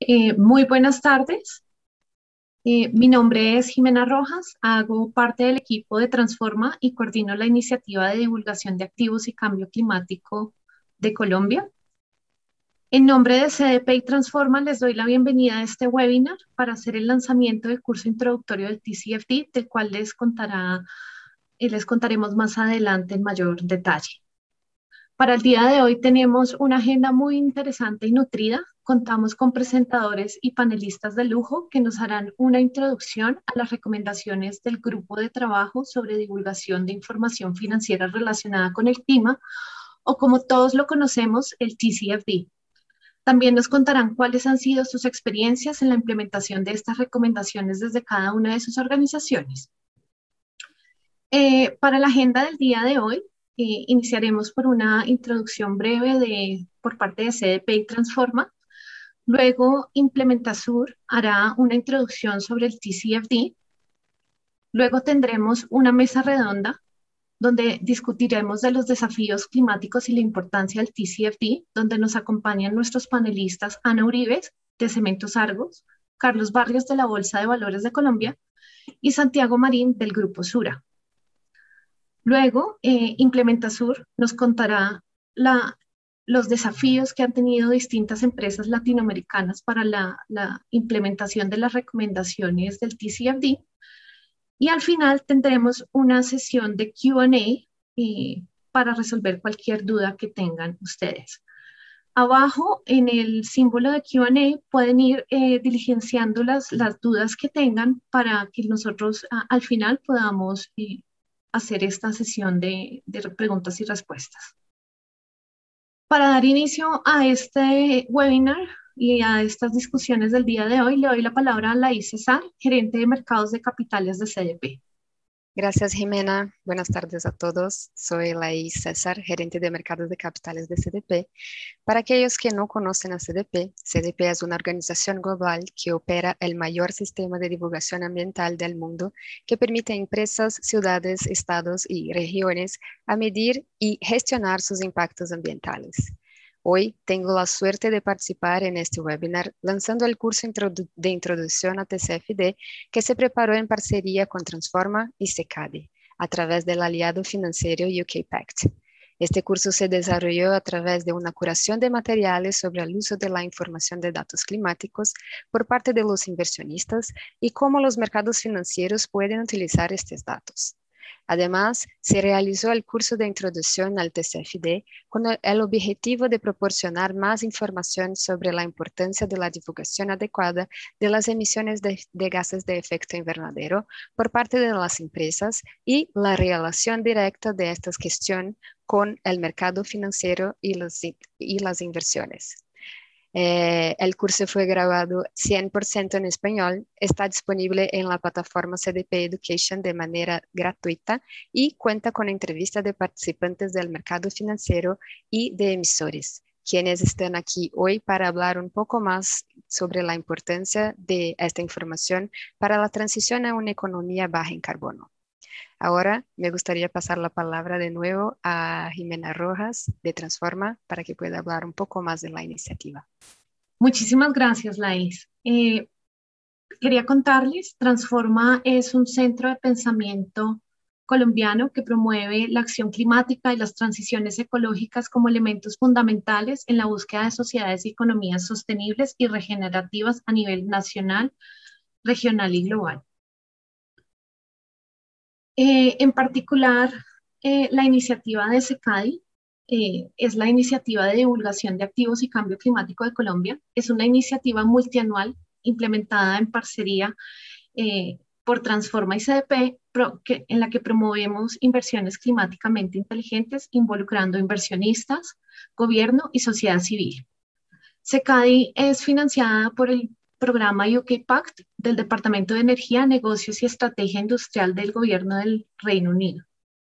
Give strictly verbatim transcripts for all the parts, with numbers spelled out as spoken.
Eh, muy buenas tardes. Eh, mi nombre es Jimena Rojas, hago parte del equipo de Transforma y coordino la iniciativa de divulgación de activos y cambio climático de Colombia. En nombre de C D P y Transforma les doy la bienvenida a este webinar para hacer el lanzamiento del curso introductorio del T C F D, del cual les contará, eh, les contaremos más adelante en mayor detalle. Para el día de hoy tenemos una agenda muy interesante y nutrida. Contamos con presentadores y panelistas de lujo que nos harán una introducción a las recomendaciones del grupo de trabajo sobre divulgación de información financiera relacionada con el clima, o como todos lo conocemos, el T C F D. También nos contarán cuáles han sido sus experiencias en la implementación de estas recomendaciones desde cada una de sus organizaciones. Eh, para la agenda del día de hoy, eh, iniciaremos por una introducción breve de, por parte de C D P y Transforma. Luego, Implementasur hará una introducción sobre el T C F D. Luego tendremos una mesa redonda donde discutiremos de los desafíos climáticos y la importancia del T C F D, donde nos acompañan nuestros panelistas Ana Uribes, de Cementos Argos, Carlos Barrios, de la Bolsa de Valores de Colombia, y Santiago Marín, del Grupo Sura. Luego, eh, Implementasur nos contará la, los desafíos que han tenido distintas empresas latinoamericanas para la, la implementación de las recomendaciones del T C F D. Y al final tendremos una sesión de Q and A eh, para resolver cualquier duda que tengan ustedes. Abajo, en el símbolo de Q and A, pueden ir eh, diligenciando las, las dudas que tengan para que nosotros a, al final podamos eh, hacer esta sesión de, de preguntas y respuestas. Para dar inicio a este webinar y a estas discusiones del día de hoy, le doy la palabra a Laís Cesar, gerente de mercados de capitales de C D P. Gracias, Jimena. Buenas tardes a todos. Soy Laís Cesar, gerente de mercados de capitales de C D P. Para aquellos que no conocen a C D P, C D P es una organización global que opera el mayor sistema de divulgación ambiental del mundo que permite a empresas, ciudades, estados y regiones a medir y gestionar sus impactos ambientales. Hoy tengo la suerte de participar en este webinar lanzando el curso de introducción a T C F D que se preparó en parcería con Transforma y SECADI a través del aliado financiero U K Pact. Este curso se desarrolló a través de una curación de materiales sobre el uso de la información de datos climáticos por parte de los inversionistas y cómo los mercados financieros pueden utilizar estos datos. Además, se realizó el curso de introducción al T C F D con el objetivo de proporcionar más información sobre la importancia de la divulgación adecuada de las emisiones de, de gases de efecto invernadero por parte de las empresas y la relación directa de esta cuestión con el mercado financiero y, los, y las inversiones. Eh, el curso fue grabado cien por ciento en español, está disponible en la plataforma C D P Education de manera gratuita y cuenta con entrevistas de participantes del mercado financiero y de emisores, quienes están aquí hoy para hablar un poco más sobre la importancia de esta información para la transición a una economía baja en carbono. Ahora me gustaría pasar la palabra de nuevo a Jimena Rojas de Transforma para que pueda hablar un poco más de la iniciativa. Muchísimas gracias, Laís. Eh, quería contarles, Transforma es un centro de pensamiento colombiano que promueve la acción climática y las transiciones ecológicas como elementos fundamentales en la búsqueda de sociedades y economías sostenibles y regenerativas a nivel nacional, regional y global. Eh, en particular, eh, la iniciativa de SECADI eh, es la Iniciativa de Divulgación de Activos y Cambio Climático de Colombia. Es una iniciativa multianual implementada en parcería eh, por Transforma y C D P, pro, que, en la que promovemos inversiones climáticamente inteligentes, involucrando inversionistas, gobierno y sociedad civil. SECADI es financiada por el programa U K Pact del Departamento de Energía, Negocios y Estrategia Industrial del Gobierno del Reino Unido.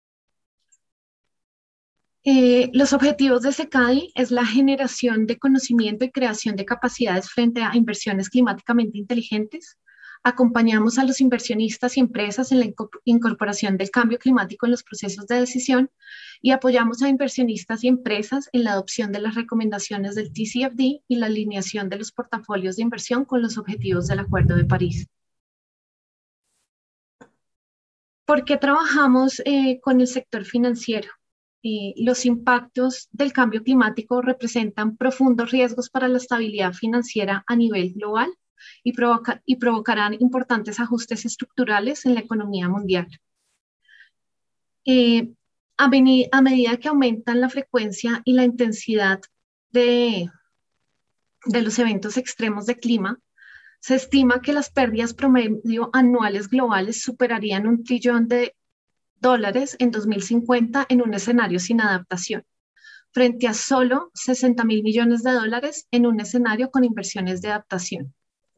Eh, los objetivos de SECADI es la generación de conocimiento y creación de capacidades frente a inversiones climáticamente inteligentes, Acompañamos a los inversionistas y empresas en la incorporación del cambio climático en los procesos de decisión y apoyamos a inversionistas y empresas en la adopción de las recomendaciones del T C F D y la alineación de los portafolios de inversión con los objetivos del Acuerdo de París. ¿Por qué trabajamos eh, con el sector financiero? Eh, los impactos del cambio climático representan profundos riesgos para la estabilidad financiera a nivel global y, provoca, y provocarán importantes ajustes estructurales en la economía mundial. Eh, a, a medida que aumentan la frecuencia y la intensidad de, de los eventos extremos de clima, se estima que las pérdidas promedio anuales globales superarían un trillón de dólares en dos mil cincuenta en un escenario sin adaptación, frente a solo sesenta mil millones de dólares en un escenario con inversiones de adaptación.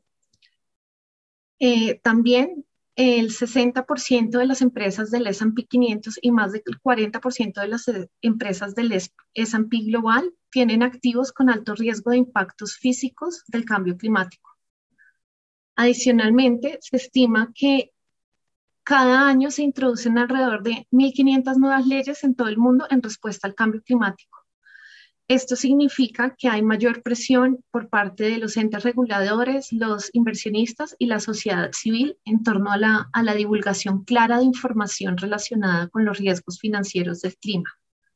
Eh, también el sesenta por ciento de las empresas del S and P quinientos y más del cuarenta por ciento de las empresas del S and P Global tienen activos con alto riesgo de impactos físicos del cambio climático. Adicionalmente, se estima que cada año se introducen alrededor de mil quinientas nuevas leyes en todo el mundo en respuesta al cambio climático. Esto significa que hay mayor presión por parte de los entes reguladores, los inversionistas y la sociedad civil en torno a la, a la divulgación clara de información relacionada con los riesgos financieros del clima.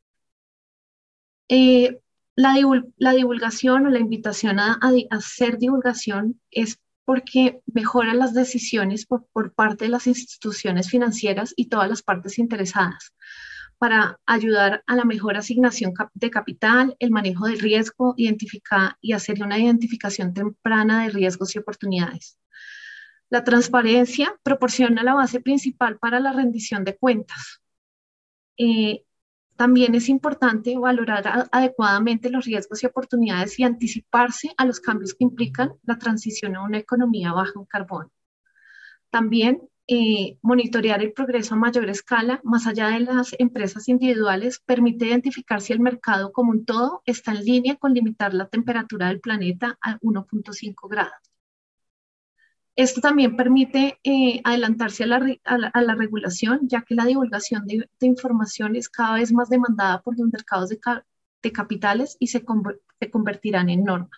Eh, la, divul la divulgación o la invitación a, a, a hacer divulgación es porque mejora las decisiones por, por parte de las instituciones financieras y todas las partes interesadas, para ayudar a la mejor asignación de capital, el manejo del riesgo, identificar y hacer una identificación temprana de riesgos y oportunidades. La transparencia proporciona la base principal para la rendición de cuentas. Eh, también es importante valorar adecuadamente los riesgos y oportunidades y anticiparse a los cambios que implican la transición a una economía baja en carbono. También Eh, monitorear el progreso a mayor escala, más allá de las empresas individuales, permite identificar si el mercado como un todo está en línea con limitar la temperatura del planeta a uno punto cinco grados. Esto también permite eh, adelantarse a la, a, la, a la regulación, ya que la divulgación de, de información es cada vez más demandada por los mercados de, ca de capitales y se, se convertirán en norma.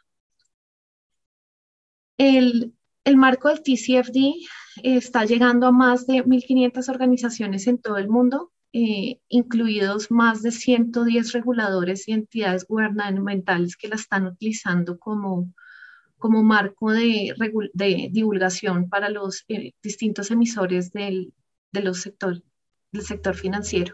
El, el marco del T C F D está llegando a más de mil quinientas organizaciones en todo el mundo, eh, incluidos más de ciento diez reguladores y entidades gubernamentales que la están utilizando como, como marco de, de divulgación para los eh, distintos emisores del, de los sector, del sector financiero.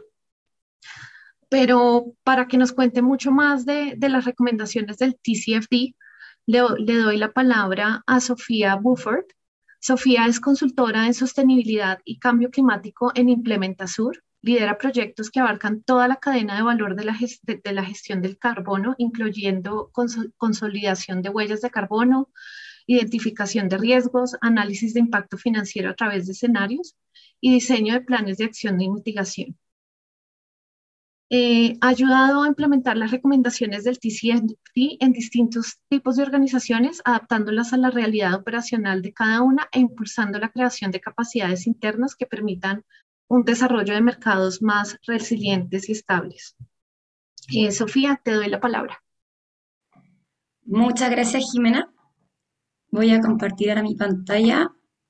Pero para que nos cuente mucho más de, de las recomendaciones del T C F D, le, le doy la palabra a Sofía Buford. Sofía es consultora en sostenibilidad y cambio climático en Implementasur. Lidera proyectos que abarcan toda la cadena de valor de la, de, de la gestión del carbono, incluyendo cons consolidación de huellas de carbono, identificación de riesgos, análisis de impacto financiero a través de escenarios y diseño de planes de acción y mitigación. Eh, ha ayudado a implementar las recomendaciones del T C F D en distintos tipos de organizaciones, adaptándolas a la realidad operacional de cada una e impulsando la creación de capacidades internas que permitan un desarrollo de mercados más resilientes y estables. Eh, Sofía, te doy la palabra. Muchas gracias, Jimena. Voy a compartir ahora mi pantalla.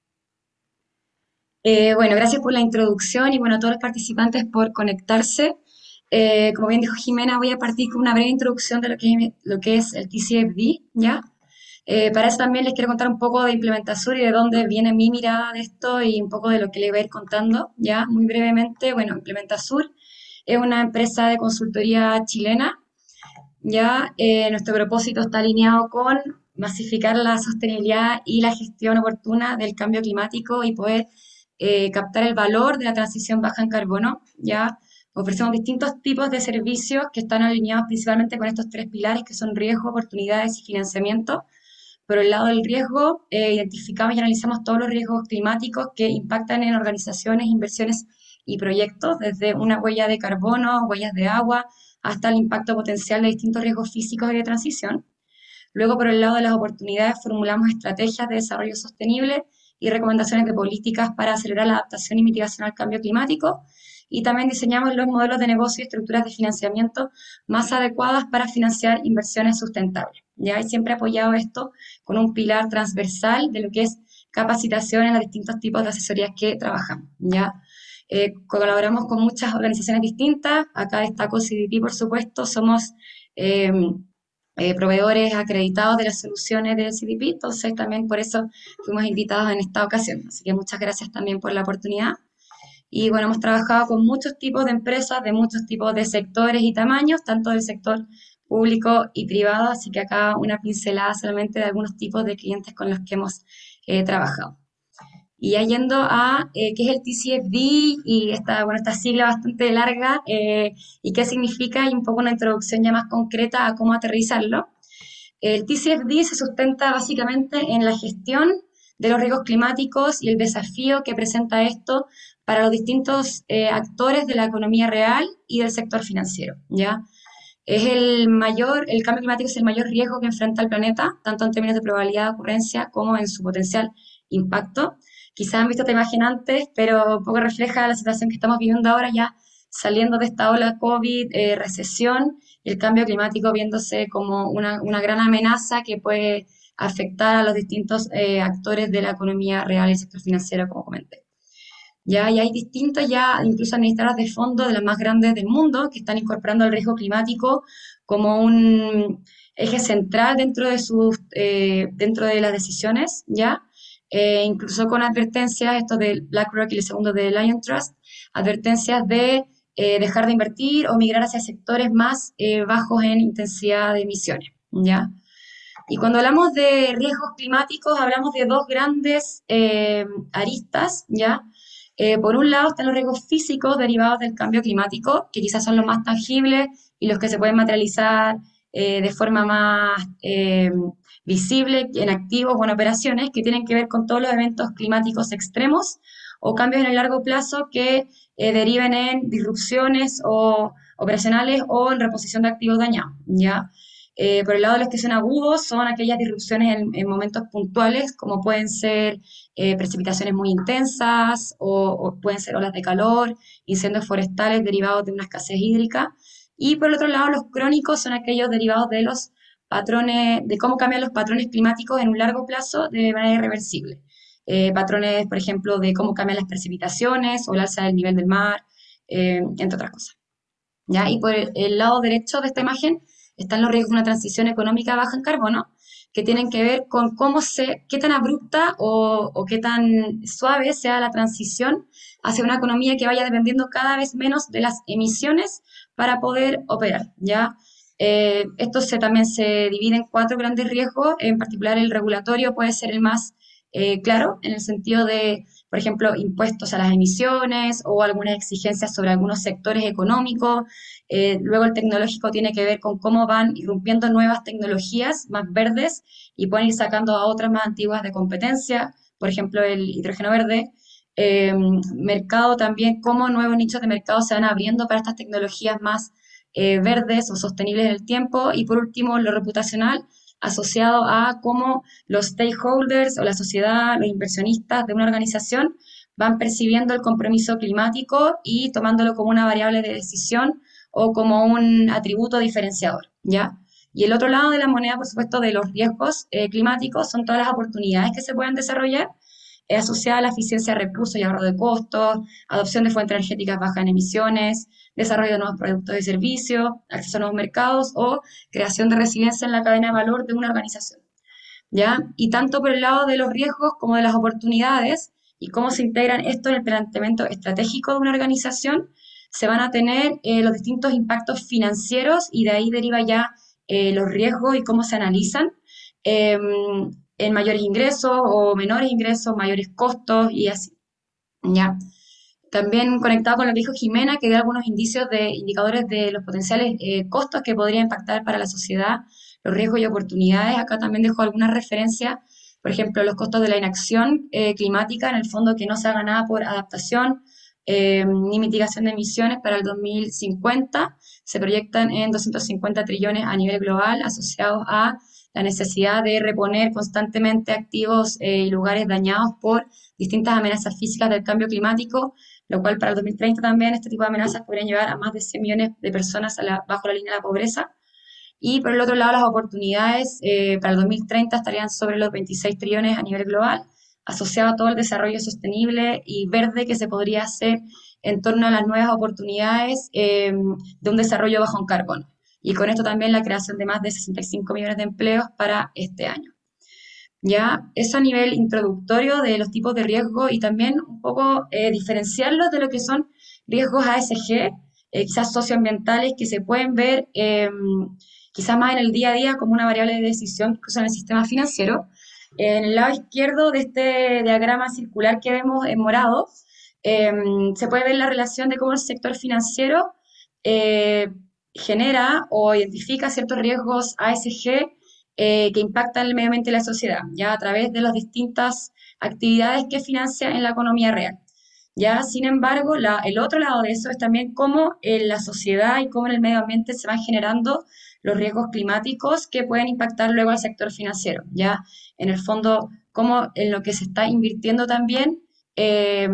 Eh, bueno, gracias por la introducción y bueno, a todos los participantes por conectarse. Eh, como bien dijo Jimena, voy a partir con una breve introducción de lo que, lo que es el T C F D, ¿ya? Eh, para eso también les quiero contar un poco de Implementasur y de dónde viene mi mirada de esto y un poco de lo que les voy a ir contando, ¿ya? Muy brevemente, bueno, Implementasur es una empresa de consultoría chilena, ¿ya? Eh, nuestro propósito está alineado con masificar la sostenibilidad y la gestión oportuna del cambio climático y poder eh, captar el valor de la transición baja en carbono, ¿ya? Ofrecemos distintos tipos de servicios que están alineados principalmente con estos tres pilares que son riesgo, oportunidades y financiamiento. Por el lado del riesgo, eh, identificamos y analizamos todos los riesgos climáticos que impactan en organizaciones, inversiones y proyectos, desde una huella de carbono, huellas de agua, hasta el impacto potencial de distintos riesgos físicos y de transición. Luego, por el lado de las oportunidades, formulamos estrategias de desarrollo sostenible y recomendaciones de políticas para acelerar la adaptación y mitigación al cambio climático. Y también diseñamos los modelos de negocio y estructuras de financiamiento más adecuadas para financiar inversiones sustentables. ¿Ya? Y siempre he apoyado esto con un pilar transversal de lo que es capacitación en los distintos tipos de asesorías que trabajamos. ¿Ya? Eh, colaboramos con muchas organizaciones distintas. Acá destaco C D P, por supuesto. Somos eh, eh, proveedores acreditados de las soluciones del C D P, entonces también por eso fuimos invitados en esta ocasión. Así que muchas gracias también por la oportunidad. Y bueno, hemos trabajado con muchos tipos de empresas, de muchos tipos de sectores y tamaños, tanto del sector público y privado, así que acá una pincelada solamente de algunos tipos de clientes con los que hemos eh, trabajado. Y ya yendo a eh, qué es el T C F D y esta, bueno, esta sigla bastante larga eh, y qué significa y un poco una introducción ya más concreta a cómo aterrizarlo. El T C F D se sustenta básicamente en la gestión de los riesgos climáticos y el desafío que presenta esto para los distintos eh, actores de la economía real y del sector financiero, ¿ya? Es el mayor, el cambio climático es el mayor riesgo que enfrenta el planeta, tanto en términos de probabilidad de ocurrencia como en su potencial impacto. Quizás han visto esta imagen antes, pero un poco refleja la situación que estamos viviendo ahora ya saliendo de esta ola COVID, eh, recesión, y el cambio climático viéndose como una, una gran amenaza que puede afectar a los distintos eh, actores de la economía real y el sector financiero, como comenté. Ya, y hay distintos ya, incluso administradoras de fondos de las más grandes del mundo, que están incorporando el riesgo climático como un eje central dentro de, sus, eh, dentro de las decisiones, ¿ya? Eh, incluso con advertencias, esto de BlackRock y el segundo de Lion Trust, advertencias de eh, dejar de invertir o migrar hacia sectores más eh, bajos en intensidad de emisiones, ¿ya? Y cuando hablamos de riesgos climáticos, hablamos de dos grandes eh, aristas, ¿ya? Eh, por un lado están los riesgos físicos derivados del cambio climático, que quizás son los más tangibles y los que se pueden materializar eh, de forma más eh, visible en activos o en operaciones, que tienen que ver con todos los eventos climáticos extremos o cambios en el largo plazo que eh, deriven en disrupciones o operacionales o en reposición de activos dañados, ¿ya? Eh, por el lado de los que son agudos, son aquellas disrupciones en, en momentos puntuales, como pueden ser eh, precipitaciones muy intensas, o, o pueden ser olas de calor, incendios forestales derivados de una escasez hídrica. Y por el otro lado, los crónicos son aquellos derivados de los patrones, de cómo cambian los patrones climáticos en un largo plazo de manera irreversible. Eh, patrones, por ejemplo, de cómo cambian las precipitaciones o el alza del nivel del mar, eh, entre otras cosas. ¿Ya? Y por el, el lado derecho de esta imagen están los riesgos de una transición económica baja en carbono, que tienen que ver con cómo se, qué tan abrupta o, o qué tan suave sea la transición hacia una economía que vaya dependiendo cada vez menos de las emisiones para poder operar, ¿ya? Eh, esto se, también se divide en cuatro grandes riesgos, en particular el regulatorio puede ser el más eh, claro, en el sentido de, por ejemplo, impuestos a las emisiones o algunas exigencias sobre algunos sectores económicos. Eh, luego el tecnológico tiene que ver con cómo van irrumpiendo nuevas tecnologías más verdes y pueden ir sacando a otras más antiguas de competencia, por ejemplo el hidrógeno verde. Eh, mercado también, cómo nuevos nichos de mercado se van abriendo para estas tecnologías más eh, verdes o sostenibles en el tiempo. Y por último, lo reputacional, asociado a cómo los stakeholders o la sociedad, los inversionistas de una organización van percibiendo el compromiso climático y tomándolo como una variable de decisión o como un atributo diferenciador, ¿ya? Y el otro lado de la moneda, por supuesto, de los riesgos eh, climáticos son todas las oportunidades que se pueden desarrollar eh, asociadas a la eficiencia de recursos y ahorro de costos, adopción de fuentes energéticas bajas en emisiones, desarrollo de nuevos productos y servicios, acceso a nuevos mercados o creación de resiliencia en la cadena de valor de una organización, ¿ya? Y tanto por el lado de los riesgos como de las oportunidades y cómo se integran esto en el planteamiento estratégico de una organización, se van a tener eh, los distintos impactos financieros y de ahí deriva ya eh, los riesgos y cómo se analizan eh, en mayores ingresos o menores ingresos, mayores costos y así, ¿ya? También conectado con lo que dijo Jimena, que dio algunos indicios de indicadores de los potenciales eh, costos que podría impactar para la sociedad, los riesgos y oportunidades. Acá también dejo algunas referencias, por ejemplo, los costos de la inacción eh, climática, en el fondo que no se haga nada por adaptación eh, ni mitigación de emisiones para el dos mil cincuenta. Se proyectan en doscientos cincuenta trillones a nivel global asociados a la necesidad de reponer constantemente activos eh, y lugares dañados por distintas amenazas físicas del cambio climático, lo cual para el dos mil treinta también este tipo de amenazas podrían llevar a más de cien millones de personas a la, bajo la línea de la pobreza. Y por el otro lado, las oportunidades eh, para el dos mil treinta estarían sobre los veintiséis trillones a nivel global, asociado a todo el desarrollo sostenible y verde que se podría hacer en torno a las nuevas oportunidades eh, de un desarrollo bajo en carbono. Y con esto también la creación de más de sesenta y cinco millones de empleos para este año. Ya, eso a nivel introductorio de los tipos de riesgo y también un poco eh, diferenciarlos de lo que son riesgos A S G, eh, quizás socioambientales, que se pueden ver eh, quizás más en el día a día como una variable de decisión que usan el sistema financiero. En el lado izquierdo de este diagrama circular que vemos en morado, eh, se puede ver la relación de cómo el sector financiero eh, genera o identifica ciertos riesgos A S G eh, que impactan el medio ambiente y la sociedad, ya a través de las distintas actividades que financia en la economía real. Ya, sin embargo, la, el otro lado de eso es también cómo en la sociedad y cómo en el medio ambiente se van generando los riesgos climáticos que pueden impactar luego al sector financiero. Ya, en el fondo, cómo en lo que se está invirtiendo también eh,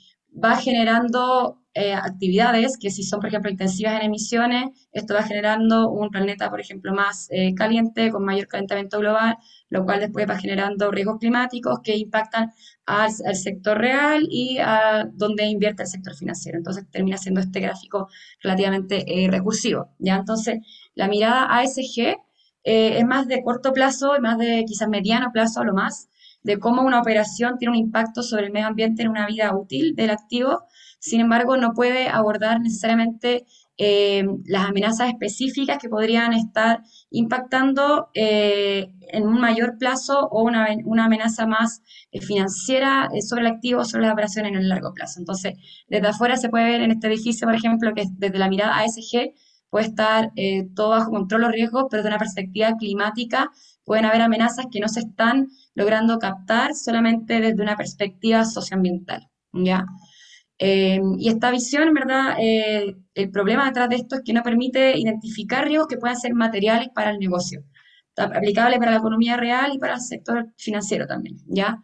va generando eh, actividades que si son, por ejemplo, intensivas en emisiones, esto va generando un planeta, por ejemplo, más eh, caliente, con mayor calentamiento global, lo cual después va generando riesgos climáticos que impactan al, al sector real y a donde invierte el sector financiero. Entonces termina siendo este gráfico relativamente eh, recursivo, ¿ya? Entonces, la mirada A S G eh, es más de corto plazo, más de quizás mediano plazo a lo más, de cómo una operación tiene un impacto sobre el medio ambiente en una vida útil del activo. Sin embargo, no puede abordar necesariamente eh, las amenazas específicas que podrían estar impactando eh, en un mayor plazo o una, una amenaza más eh, financiera eh, sobre el activo, sobre las operaciones en el largo plazo. Entonces, desde afuera se puede ver en este edificio, por ejemplo, que desde la mirada A S G puede estar eh, todo bajo control los riesgos, pero desde una perspectiva climática pueden haber amenazas que no se están logrando captar solamente desde una perspectiva socioambiental, ¿ya? Eh, y esta visión, en verdad, eh, el problema detrás de esto es que no permite identificar riesgos que puedan ser materiales para el negocio, aplicable para la economía real y para el sector financiero también, ¿ya?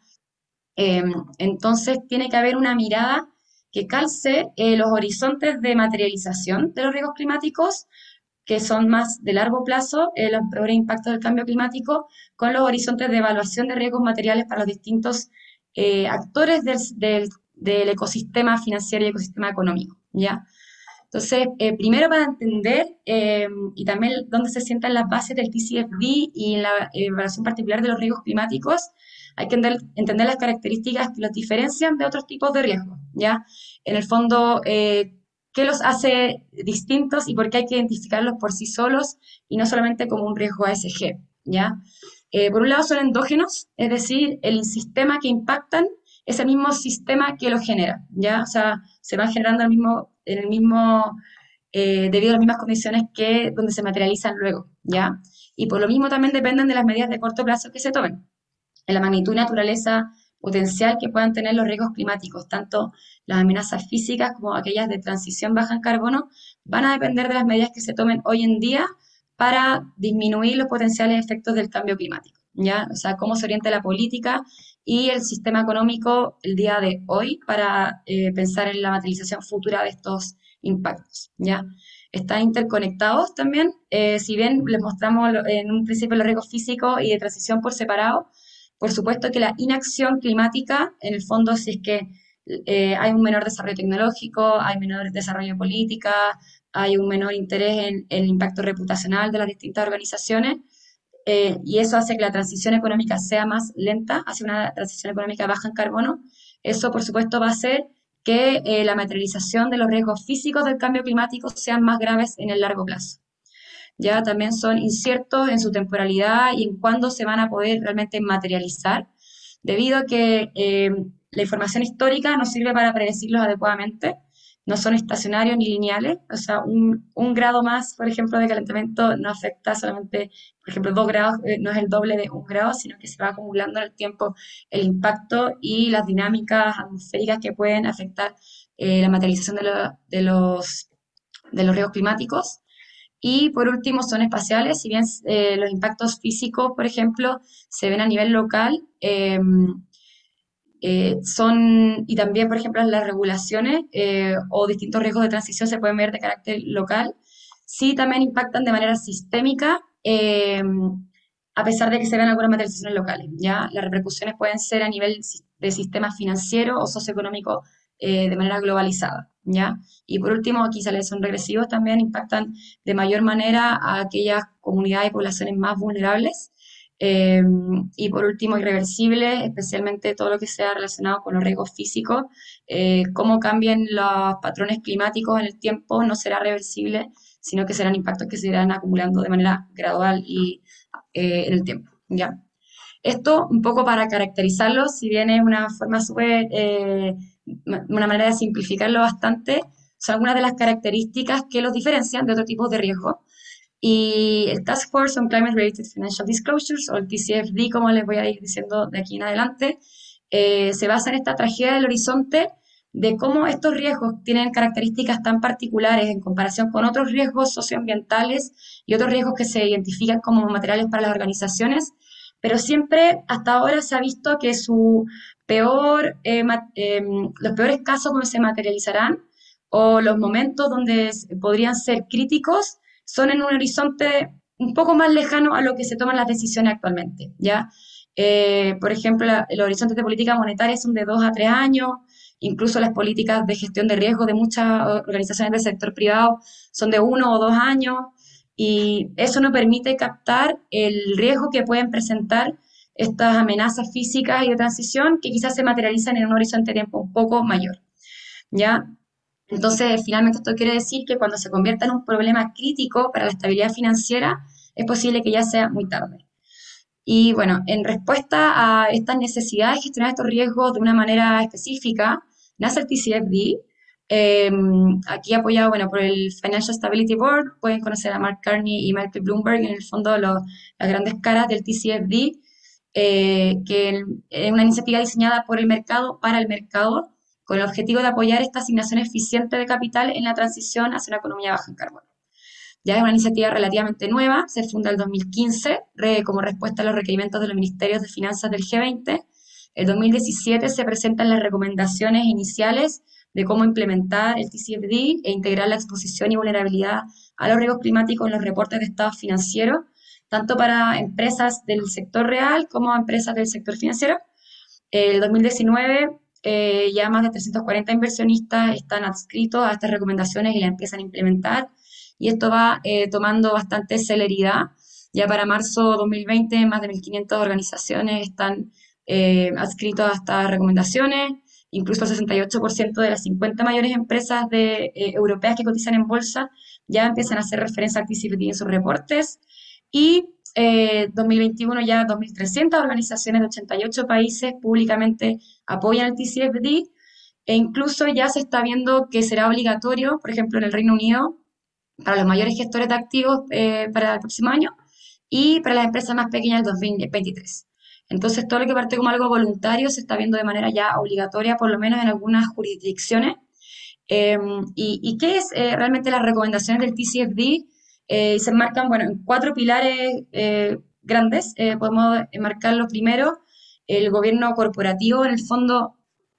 Eh, entonces, tiene que haber una mirada que calce eh, los horizontes de materialización de los riesgos climáticos, que son más de largo plazo, eh, los peores impactos del cambio climático, con los horizontes de evaluación de riesgos materiales para los distintos eh, actores del, del, del, ecosistema financiero y ecosistema económico, ¿ya? Entonces, eh, primero para entender, eh, y también dónde se sientan las bases del T C F D y la evaluación particular de los riesgos climáticos, hay que entender, entender las características que los diferencian de otros tipos de riesgos, ¿ya? En el fondo, eh, qué los hace distintos y por qué hay que identificarlos por sí solos y no solamente como un riesgo A S G, ¿ya? Eh, por un lado son endógenos, es decir, el sistema que impactan es el mismo sistema que lo genera, ¿ya? O sea, se van generando el mismo, en el mismo, eh, debido a las mismas condiciones que donde se materializan luego, ¿ya? Y por lo mismo también dependen de las medidas de corto plazo que se tomen, en la magnitud y naturaleza potencial que puedan tener los riesgos climáticos, tanto las amenazas físicas como aquellas de transición baja en carbono, van a depender de las medidas que se tomen hoy en día para disminuir los potenciales efectos del cambio climático, ¿ya? O sea, cómo se orienta la política y el sistema económico el día de hoy para eh, pensar en la materialización futura de estos impactos, ¿ya? Están interconectados también, eh, si bien les mostramos en un principio los riesgos físicos y de transición por separado, por supuesto que la inacción climática, en el fondo, si es que eh, hay un menor desarrollo tecnológico, hay menor desarrollo de política, hay un menor interés en, en el impacto reputacional de las distintas organizaciones, eh, y eso hace que la transición económica sea más lenta, hacia una transición económica baja en carbono. Eso, por supuesto, va a hacer que eh, la materialización de los riesgos físicos del cambio climático sean más graves en el largo plazo. Ya también son inciertos en su temporalidad y en cuándo se van a poder realmente materializar, debido a que eh, la información histórica no sirve para predecirlos adecuadamente, no son estacionarios ni lineales, o sea, un, un grado más, por ejemplo, de calentamiento no afecta solamente, por ejemplo, dos grados, eh, no es el doble de un grado, sino que se va acumulando en el tiempo el impacto y las dinámicas atmosféricas que pueden afectar eh, la materialización de, lo, de, los, de los riesgos climáticos. Y por último son espaciales, si bien eh, los impactos físicos, por ejemplo, se ven a nivel local, eh, eh, son, y también, por ejemplo, las regulaciones eh, o distintos riesgos de transición se pueden ver de carácter local, sí también impactan de manera sistémica, eh, a pesar de que se vean algunas materializaciones locales, ¿ya? Las repercusiones pueden ser a nivel de sistema financiero o socioeconómico eh, de manera globalizada, ¿ya? Y por último, aquí salen son regresivos, también impactan de mayor manera a aquellas comunidades y poblaciones más vulnerables. Eh, y por último, irreversible, especialmente todo lo que sea relacionado con los riesgos físicos, eh, cómo cambien los patrones climáticos en el tiempo no será reversible, sino que serán impactos que se irán acumulando de manera gradual y eh, en el tiempo, ¿ya? Esto un poco para caracterizarlo, si bien es una forma súper, eh, una manera de simplificarlo bastante, son algunas de las características que los diferencian de otros tipos de riesgo. Y el Task Force on Climate Related Financial Disclosures, o el T C F D, como les voy a ir diciendo de aquí en adelante, eh, se basa en esta tragedia del horizonte de cómo estos riesgos tienen características tan particulares en comparación con otros riesgos socioambientales y otros riesgos que se identifican como materiales para las organizaciones, pero siempre hasta ahora se ha visto que su peor, eh, eh, los peores casos donde se materializarán o los momentos donde podrían ser críticos son en un horizonte un poco más lejano a lo que se toman las decisiones actualmente, ¿ya? Eh, por ejemplo, la, los horizontes de política monetaria son de dos a tres años, incluso las políticas de gestión de riesgo de muchas organizaciones del sector privado son de uno o dos años, y eso no permite captar el riesgo que pueden presentar estas amenazas físicas y de transición que quizás se materializan en un horizonte de tiempo un poco mayor, ¿ya? Entonces, finalmente esto quiere decir que cuando se convierta en un problema crítico para la estabilidad financiera, es posible que ya sea muy tarde. Y bueno, en respuesta a estas necesidades de gestionar estos riesgos de una manera específica, nace el T C F D, eh, aquí apoyado bueno, por el Financial Stability Board, pueden conocer a Mark Carney y Michael Bloomberg, en el fondo los, las grandes caras del T C F D, eh, que es una iniciativa diseñada por el mercado para el mercado, con el objetivo de apoyar esta asignación eficiente de capital en la transición hacia una economía baja en carbono. Ya es una iniciativa relativamente nueva, se funda en el dos mil quince re, como respuesta a los requerimientos de los ministerios de finanzas del G veinte. En dos mil diecisiete se presentan las recomendaciones iniciales de cómo implementar el T C F D e integrar la exposición y vulnerabilidad a los riesgos climáticos en los reportes de estados financieros, tanto para empresas del sector real como empresas del sector financiero. El dos mil diecinueve eh, ya más de trescientos cuarenta inversionistas están adscritos a estas recomendaciones y las empiezan a implementar, y esto va eh, tomando bastante celeridad. Ya para marzo dos mil veinte más de mil quinientas organizaciones están eh, adscritos a estas recomendaciones, incluso el sesenta y ocho por ciento de las cincuenta mayores empresas de, eh, europeas que cotizan en bolsa ya empiezan a hacer referencia al T C F D en sus reportes, y eh, dos mil veintiuno ya dos mil trescientas organizaciones de ochenta y ocho países públicamente apoyan el T C F D, e incluso ya se está viendo que será obligatorio, por ejemplo, en el Reino Unido, para los mayores gestores de activos eh, para el próximo año, y para las empresas más pequeñas el dos mil veintitrés. Entonces, todo lo que parte como algo voluntario se está viendo de manera ya obligatoria, por lo menos en algunas jurisdicciones. Eh, y, ¿Y qué es eh, realmente las recomendaciones del T C F D? Eh, se enmarcan, bueno, en cuatro pilares eh, grandes. Eh, podemos enmarcarlo primero, el gobierno corporativo, en el fondo,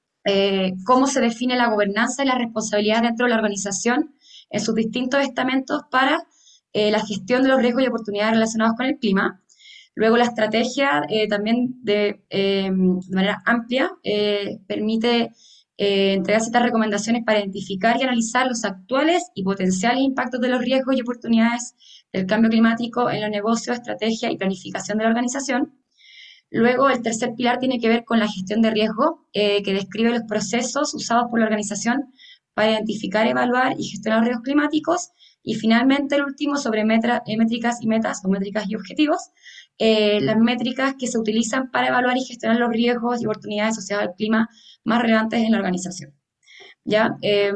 eh, cómo se define la gobernanza y la responsabilidad dentro de la organización en sus distintos estamentos para eh, la gestión de los riesgos y oportunidades relacionados con el clima. Luego la estrategia eh, también de, eh, de manera amplia eh, permite eh, entregar ciertas recomendaciones para identificar y analizar los actuales y potenciales impactos de los riesgos y oportunidades del cambio climático en los negocios, estrategia y planificación de la organización. Luego, el tercer pilar tiene que ver con la gestión de riesgo, eh, que describe los procesos usados por la organización para identificar, evaluar y gestionar los riesgos climáticos. Y finalmente, el último, sobre metra, eh, métricas y metas, o métricas y objetivos, eh, las métricas que se utilizan para evaluar y gestionar los riesgos y oportunidades asociadas al clima más relevantes en la organización. ¿Ya? Eh,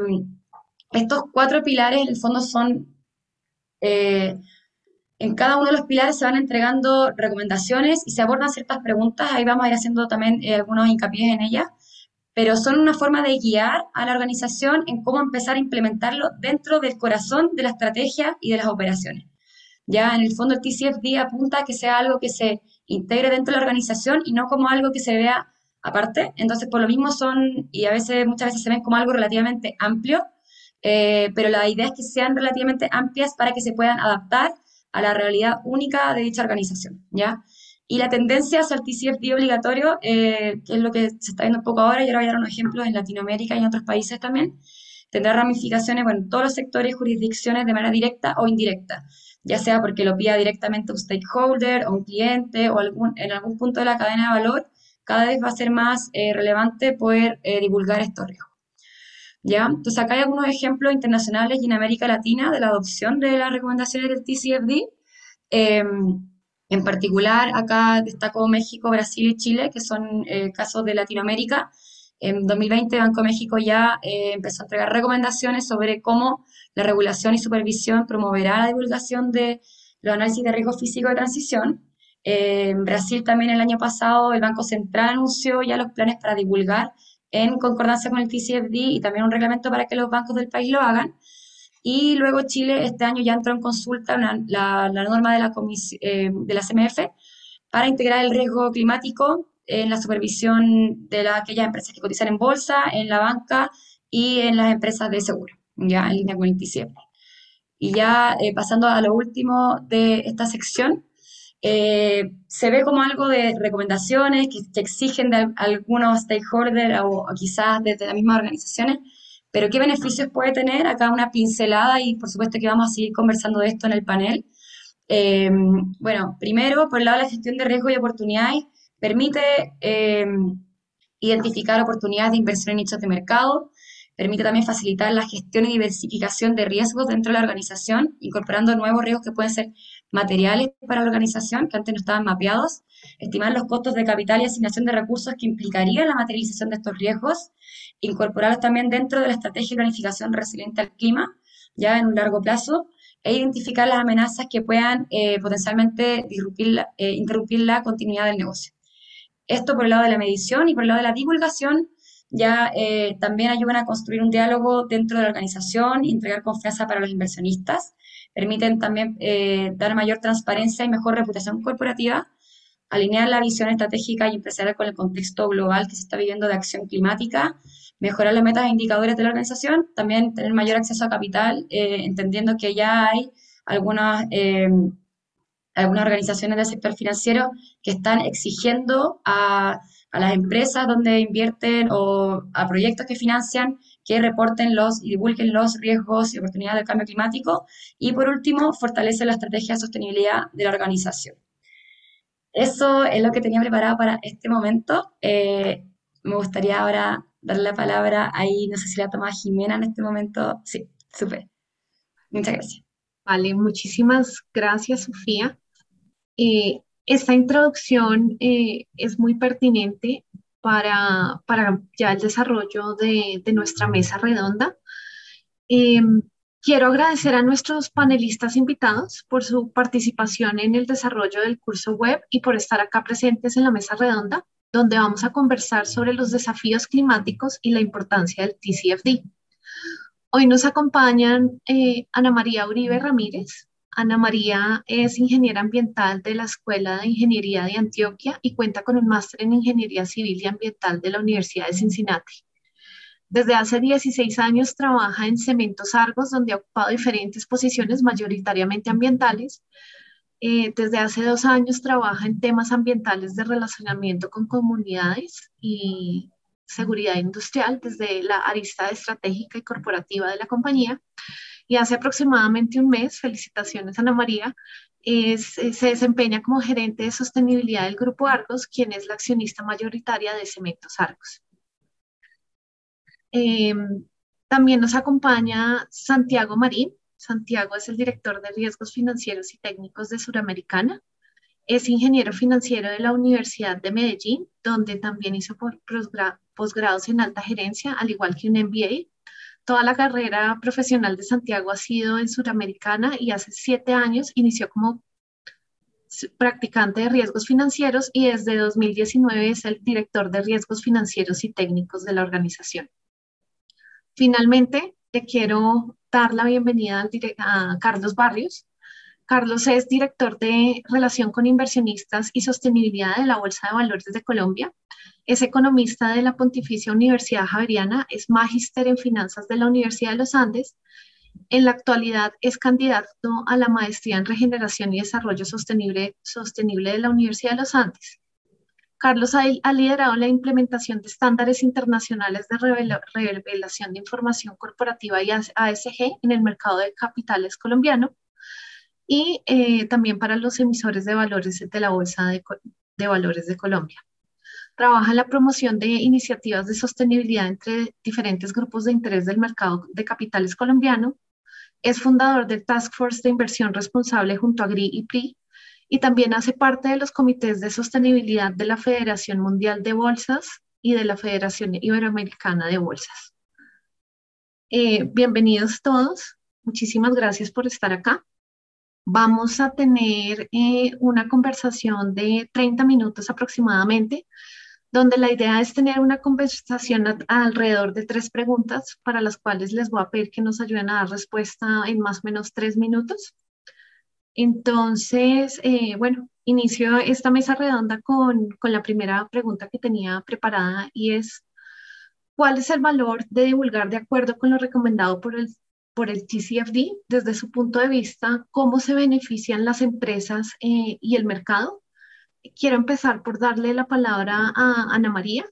estos cuatro pilares, en el fondo, son... Eh, En cada uno de los pilares se van entregando recomendaciones y se abordan ciertas preguntas. Ahí vamos a ir haciendo también eh, algunos hincapiés en ellas. pero son una forma de guiar a la organización en cómo empezar a implementarlo dentro del corazón de la estrategia y de las operaciones. Ya en el fondo el T C F D apunta a que sea algo que se integre dentro de la organización y no como algo que se vea aparte. Entonces, por lo mismo son, y a veces, muchas veces se ven como algo relativamente amplio, eh, pero la idea es que sean relativamente amplias para que se puedan adaptar a la realidad única de dicha organización, ¿ya? Y la tendencia hacia el T C F D obligatorio, eh, que es lo que se está viendo un poco ahora, y ahora voy a dar unos ejemplos en Latinoamérica y en otros países también, tendrá ramificaciones, bueno, en todos los sectores y jurisdicciones de manera directa o indirecta, ya sea porque lo pida directamente un stakeholder o un cliente o algún, en algún punto de la cadena de valor, cada vez va a ser más eh, relevante poder eh, divulgar estos riesgos. ¿Ya? Entonces acá hay algunos ejemplos internacionales y en América Latina de la adopción de las recomendaciones del T C F D. Eh, en particular, acá destaco México, Brasil y Chile, que son eh, casos de Latinoamérica. En dos mil veinte, Banco de México ya eh, empezó a entregar recomendaciones sobre cómo la regulación y supervisión promoverá la divulgación de los análisis de riesgo físico de transición. Eh, en Brasil también el año pasado el Banco Central anunció ya los planes para divulgar en concordancia con el T C F D y también un reglamento para que los bancos del país lo hagan. Y luego Chile este año ya entró en consulta una, la, la norma de la, eh, de la C M F para integrar el riesgo climático en la supervisión de la, aquellas empresas que cotizan en bolsa, en la banca y en las empresas de seguro, ya en línea con el T C F D. Y ya eh, pasando a lo último de esta sección, eh, se ve como algo de recomendaciones que, que exigen de algunos stakeholders o, o quizás desde las mismas organizaciones, pero ¿qué beneficios puede tener? Acá una pincelada y por supuesto que vamos a seguir conversando de esto en el panel. Eh, bueno, primero, por el lado de la gestión de riesgo y oportunidades, permite eh, identificar oportunidades de inversión en nichos de mercado, permite también facilitar la gestión y diversificación de riesgos dentro de la organización, incorporando nuevos riesgos que pueden ser materiales para la organización, que antes no estaban mapeados, estimar los costos de capital y asignación de recursos que implicaría la materialización de estos riesgos, incorporarlos también dentro de la estrategia de planificación resiliente al clima, ya en un largo plazo, e identificar las amenazas que puedan eh, potencialmente disrupir la, eh, interrumpir la continuidad del negocio. Esto por el lado de la medición y por el lado de la divulgación, ya eh, también ayudan a construir un diálogo dentro de la organización y entregar confianza para los inversionistas. Permiten también eh, dar mayor transparencia y mejor reputación corporativa, alinear la visión estratégica y empresarial con el contexto global que se está viviendo de acción climática, mejorar las metas e indicadores de la organización, también tener mayor acceso a capital, eh, entendiendo que ya hay algunas, eh, algunas organizaciones del sector financiero que están exigiendo a, a las empresas donde invierten o a proyectos que financian que reporten los y divulguen los riesgos y oportunidades del cambio climático. Y por último, fortalece la estrategia de sostenibilidad de la organización. Eso es lo que tenía preparado para este momento. Eh, me gustaría ahora darle la palabra ahí, no sé si la toma Jimena en este momento. Sí, súper. Muchas gracias. Vale, muchísimas gracias, Sofía. Eh, esta introducción eh, es muy pertinente para, para ya el desarrollo de, de nuestra mesa redonda. Eh, quiero agradecer a nuestros panelistas invitados por su participación en el desarrollo del curso web y por estar acá presentes en la mesa redonda, donde vamos a conversar sobre los desafíos climáticos y la importancia del T C F D. Hoy nos acompañan eh, Ana María Uribe Ramírez. Ana María es ingeniera ambiental de la Escuela de Ingeniería de Antioquia y cuenta con un máster en Ingeniería Civil y Ambiental de la Universidad de Cincinnati. Desde hace dieciséis años trabaja en Cementos Argos, donde ha ocupado diferentes posiciones mayoritariamente ambientales. Eh, desde hace dos años trabaja en temas ambientales de relacionamiento con comunidades y seguridad industrial desde la arista estratégica y corporativa de la compañía. Y hace aproximadamente un mes, felicitaciones Ana María, es, se desempeña como gerente de sostenibilidad del Grupo Argos, quien es la accionista mayoritaria de Cementos Argos. Eh, también nos acompaña Santiago Marín. Santiago es el director de riesgos financieros y técnicos de Suramericana. Es ingeniero financiero de la Universidad de Medellín, donde también hizo posgrados en alta gerencia, al igual que un M B A. Toda la carrera profesional de Santiago ha sido en Suramericana y hace siete años inició como practicante de riesgos financieros y desde dos mil diecinueve es el director de riesgos financieros y técnicos de la organización. Finalmente, te quiero dar la bienvenida al dire- a Carlos Barrios. Carlos es director de Relación con Inversionistas y Sostenibilidad de la Bolsa de Valores de Colombia. Es economista de la Pontificia Universidad Javeriana, es magíster en finanzas de la Universidad de los Andes. En la actualidad es candidato a la maestría en Regeneración y Desarrollo Sostenible, Sostenible de la Universidad de los Andes. Carlos ha, ha liderado la implementación de estándares internacionales de revela, revelación de información corporativa y A S G en el mercado de capitales colombiano y eh, también para los emisores de valores de la Bolsa de, de Valores de Colombia. Trabaja en la promoción de iniciativas de sostenibilidad entre diferentes grupos de interés del mercado de capitales colombiano. Es fundador del Task Force de Inversión Responsable junto a G R I y P R I y también hace parte de los comités de sostenibilidad de la Federación Mundial de Bolsas y de la Federación Iberoamericana de Bolsas. Eh, bienvenidos todos. Muchísimas gracias por estar acá. Vamos a tener eh, una conversación de treinta minutos aproximadamente, donde la idea es tener una conversación a, a alrededor de tres preguntas para las cuales les voy a pedir que nos ayuden a dar respuesta en más o menos tres minutos. Entonces, eh, bueno, inicio esta mesa redonda con, con la primera pregunta que tenía preparada y es, ¿cuál es el valor de divulgar de acuerdo con lo recomendado por el, por el T C F D desde su punto de vista? ¿Cómo se benefician las empresas eh, y el mercado? Quiero empezar por darle la palabra a Ana María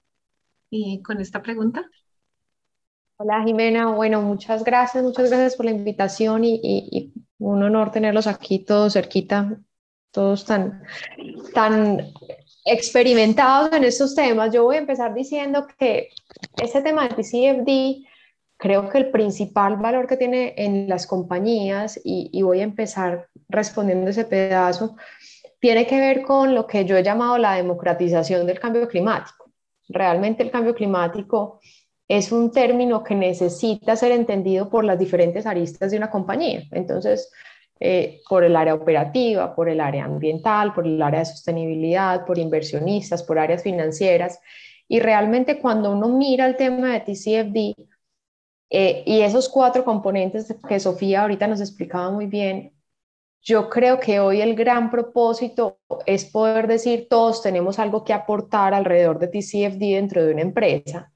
y con esta pregunta. Hola Jimena, bueno, muchas gracias, muchas gracias por la invitación y, y, y un honor tenerlos aquí todos cerquita, todos tan, tan experimentados en estos temas. Yo voy a empezar diciendo que este tema del T C F D, creo que el principal valor que tiene en las compañías, y, y voy a empezar respondiendo ese pedazo, tiene que ver con lo que yo he llamado la democratización del cambio climático. Realmente el cambio climático es un término que necesita ser entendido por las diferentes aristas de una compañía. Entonces, eh, por el área operativa, por el área ambiental, por el área de sostenibilidad, por inversionistas, por áreas financieras. Y realmente cuando uno mira el tema de T C F D eh, y esos cuatro componentes que Sofía ahorita nos explicaba muy bien, yo creo que hoy el gran propósito es poder decir todos tenemos algo que aportar alrededor de T C F D dentro de una empresa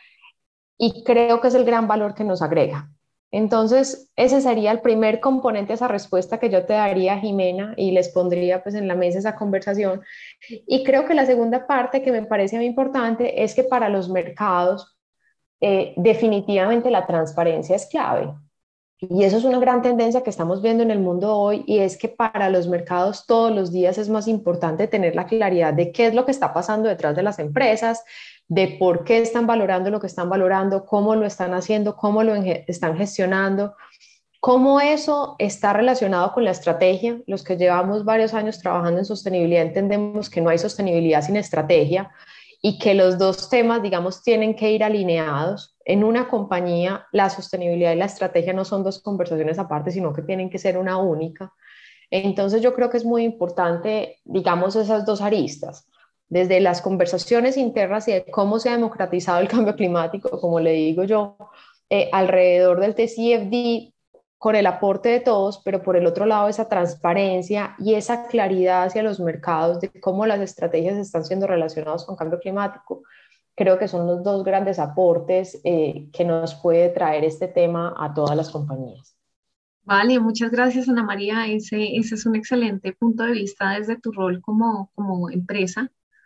y creo que es el gran valor que nos agrega. Entonces ese sería el primer componente, esa respuesta que yo te daría, Jimena, y les pondría pues en la mesa esa conversación. Y creo que la segunda parte que me parece muy importante es que para los mercados eh, definitivamente la transparencia es clave. Y eso es una gran tendencia que estamos viendo en el mundo hoy y es que para los mercados todos los días es más importante tener la claridad de qué es lo que está pasando detrás de las empresas, de por qué están valorando lo que están valorando, cómo lo están haciendo, cómo lo están gestionando, cómo eso está relacionado con la estrategia. Los que llevamos varios años trabajando en sostenibilidad entendemos que no hay sostenibilidad sin estrategia y que los dos temas, digamos, tienen que ir alineados. En una compañía, la sostenibilidad y la estrategia no son dos conversaciones aparte, sino que tienen que ser una única. Entonces yo creo que es muy importante, digamos, esas dos aristas, desde las conversaciones internas y de cómo se ha democratizado el cambio climático, como le digo yo, eh, alrededor del T C F D, con el aporte de todos, pero por el otro lado esa transparencia y esa claridad hacia los mercados de cómo las estrategias están siendo relacionadas con cambio climático, creo que son los dos grandes aportes eh, que nos puede traer este tema a todas las compañías. Vale, muchas gracias Ana María. Ese, ese es un excelente punto de vista desde tu rol como, como empresa.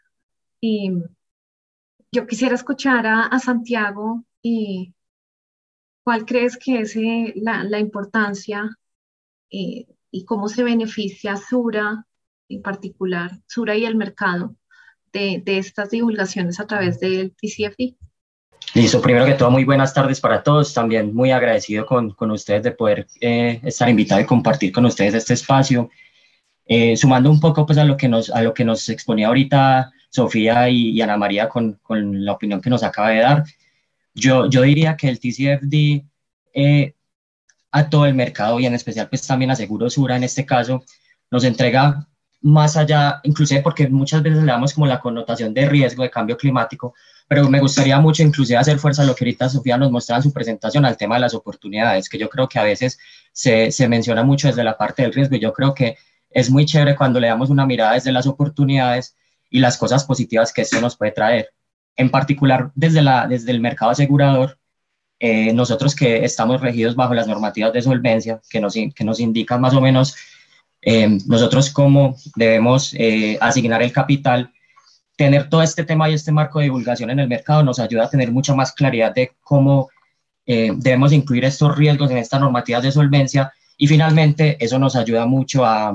Y yo quisiera escuchar a, a Santiago y cuál crees que es eh, la, la importancia eh, y cómo se beneficia Sura, en particular, Sura y el mercado de, de estas divulgaciones a través del T C F D. Listo, primero que todo, muy buenas tardes para todos. También muy agradecido con, con ustedes de poder eh, estar invitado y compartir con ustedes este espacio. Eh, sumando un poco pues, a, lo que nos, a lo que nos exponía ahorita Sofía y, y Ana María con, con la opinión que nos acaba de dar, yo, yo diría que el T C F D eh, a todo el mercado y en especial pues también a Seguros Sura en este caso, nos entrega más allá, inclusive porque muchas veces le damos como la connotación de riesgo de cambio climático, pero me gustaría mucho inclusive hacer fuerza a lo que ahorita Sofía nos mostraba en su presentación, al tema de las oportunidades, que yo creo que a veces se, se menciona mucho desde la parte del riesgo, y yo creo que es muy chévere cuando le damos una mirada desde las oportunidades y las cosas positivas que esto nos puede traer. En particular, desde, la, desde el mercado asegurador, eh, nosotros que estamos regidos bajo las normativas de solvencia, que nos, que nos indican más o menos eh, nosotros cómo debemos eh, asignar el capital, tener todo este tema y este marco de divulgación en el mercado nos ayuda a tener mucha más claridad de cómo eh, debemos incluir estos riesgos en estas normativas de solvencia, y finalmente eso nos ayuda mucho a,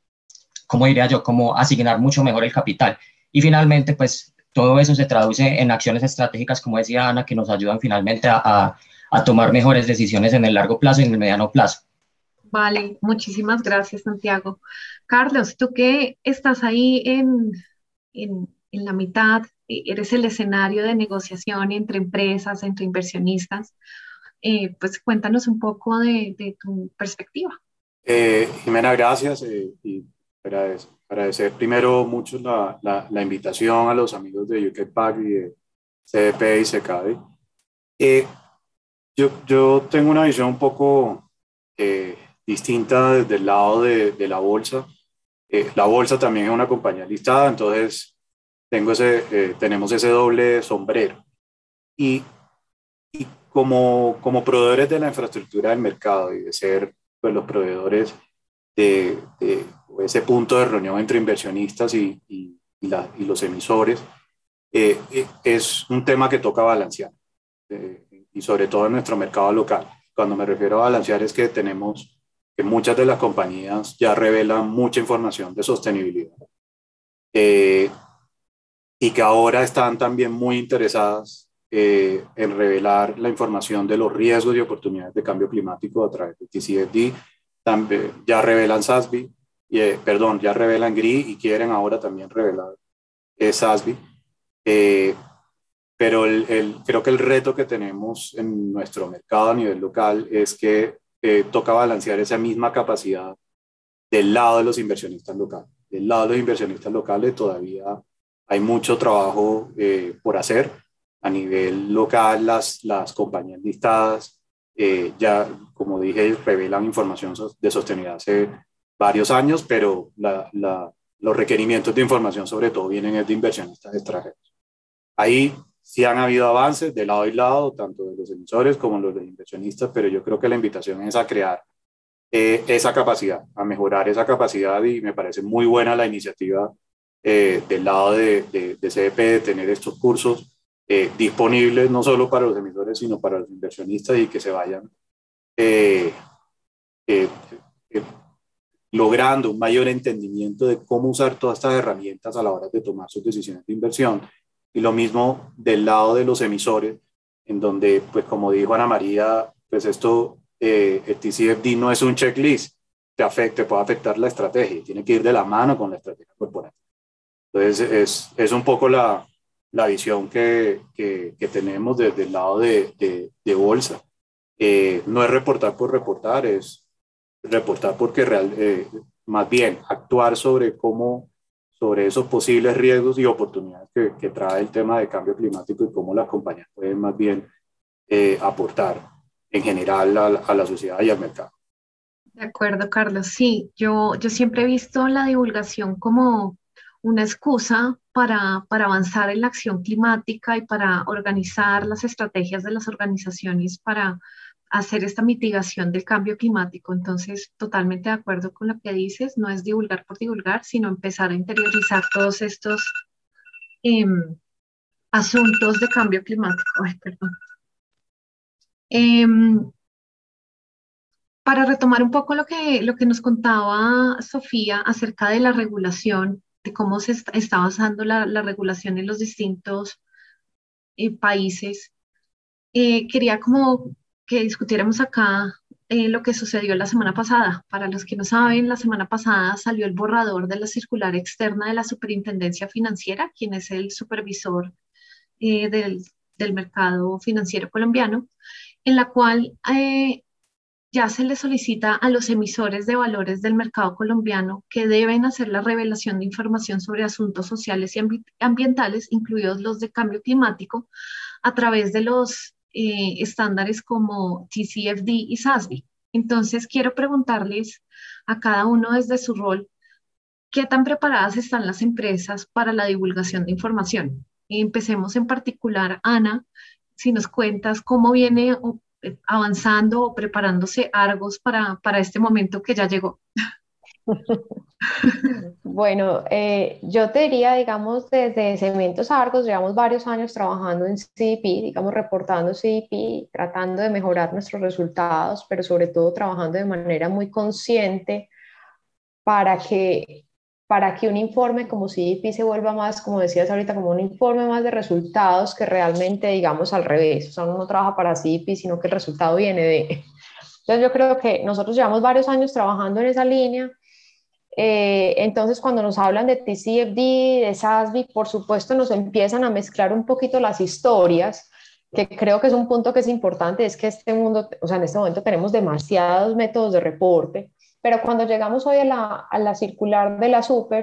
¿cómo diría yo?, como asignar mucho mejor el capital. Y finalmente, pues todo eso se traduce en acciones estratégicas, como decía Ana, que nos ayudan finalmente a, a, a tomar mejores decisiones en el largo plazo y en el mediano plazo. Vale, muchísimas gracias, Santiago. Carlos, tú que estás ahí en, en, en la mitad, eh, eres el escenario de negociación entre empresas, entre inversionistas, eh, pues cuéntanos un poco de, de tu perspectiva. Eh, Jimena, gracias. Eh, y agradecer, agradecer primero mucho la, la, la invitación a los amigos de U K P A C y de C D P y SECADE. Eh, yo, yo tengo una visión un poco eh, distinta desde el lado de, de la bolsa. Eh, la bolsa también es una compañía listada, entonces tengo ese, eh, tenemos ese doble sombrero. Y, y como, como proveedores de la infraestructura del mercado y de ser pues, los proveedores de, de ese punto de reunión entre inversionistas y, y, y, la, y los emisores, eh, es un tema que toca balancear, eh, y sobre todo en nuestro mercado local. Cuando me refiero a balancear es que tenemos que muchas de las compañías ya revelan mucha información de sostenibilidad, eh, y que ahora están también muy interesadas eh, en revelar la información de los riesgos y oportunidades de cambio climático a través de T C F D. También, ya revelan S A S B, eh, perdón, ya revelan G R I y quieren ahora también revelar eh, S A S B. Eh, pero el, el, creo que el reto que tenemos en nuestro mercado a nivel local es que eh, toca balancear esa misma capacidad del lado de los inversionistas locales. Del lado de los inversionistas locales todavía hay mucho trabajo eh, por hacer. A nivel local, las, las compañías listadas eh, ya, como dije, revelan información de sostenibilidad hace varios años, pero la, la, los requerimientos de información sobre todo vienen de inversionistas extranjeros. Ahí sí han habido avances de lado y lado, tanto de los emisores como los de inversionistas, pero yo creo que la invitación es a crear eh, esa capacidad, a mejorar esa capacidad, y me parece muy buena la iniciativa eh, del lado de, de, de C D P de tener estos cursos eh, disponibles no solo para los emisores, sino para los inversionistas, y que se vayan eh, eh, eh, logrando un mayor entendimiento de cómo usar todas estas herramientas a la hora de tomar sus decisiones de inversión. Y lo mismo del lado de los emisores, en donde, pues como dijo Ana María, pues esto, eh, el T C F D no es un checklist, te, afecta, te puede afectar la estrategia, tiene que ir de la mano con la estrategia corporativa. Entonces, es, es un poco la, la visión que, que, que tenemos desde el lado de, de, de bolsa. Eh, no es reportar por reportar, es reportar porque real, eh, más bien actuar sobre cómo, sobre esos posibles riesgos y oportunidades que, que trae el tema de cambio climático, y cómo las compañías pueden más bien eh, aportar en general a, a la sociedad y al mercado. De acuerdo, Carlos. Sí, yo, yo siempre he visto la divulgación como una excusa para, para avanzar en la acción climática y para organizar las estrategias de las organizaciones para hacer esta mitigación del cambio climático. Entonces, totalmente de acuerdo con lo que dices, no es divulgar por divulgar, sino empezar a interiorizar todos estos em, asuntos de cambio climático. Ay, perdón. Em, Para retomar un poco lo que, lo que nos contaba Sofía acerca de la regulación, de cómo se está, está basando la, la regulación en los distintos eh, países, eh, quería como que discutiéramos acá eh, lo que sucedió la semana pasada. Para los que no saben, la semana pasada salió el borrador de la circular externa de la Superintendencia Financiera, quien es el supervisor eh, del, del mercado financiero colombiano, en la cual eh, ya se le solicita a los emisores de valores del mercado colombiano que deben hacer la revelación de información sobre asuntos sociales y ambi- ambientales, incluidos los de cambio climático, a través de los eh, estándares como T C F D y S A S B. Entonces, quiero preguntarles a cada uno desde su rol, ¿qué tan preparadas están las empresas para la divulgación de información? Empecemos en particular, Ana, si nos cuentas cómo viene o, eh, avanzando o preparándose Argos para, para este momento que ya llegó. Bueno, eh, yo te diría, digamos, desde Cementos Argos, llevamos varios años trabajando en C D P, digamos, reportando C D P, tratando de mejorar nuestros resultados, pero sobre todo trabajando de manera muy consciente para que, para que un informe como C D P se vuelva más, como decías ahorita, como un informe más de resultados que realmente, digamos, al revés. O sea, uno no trabaja para C D P, sino que el resultado viene de... Entonces yo creo que nosotros llevamos varios años trabajando en esa línea. Eh, entonces, cuando nos hablan de T C F D, de S A S B, por supuesto nos empiezan a mezclar un poquito las historias, que creo que es un punto que es importante, es que este mundo, o sea, en este momento tenemos demasiados métodos de reporte, pero cuando llegamos hoy a la, a la circular de la Super,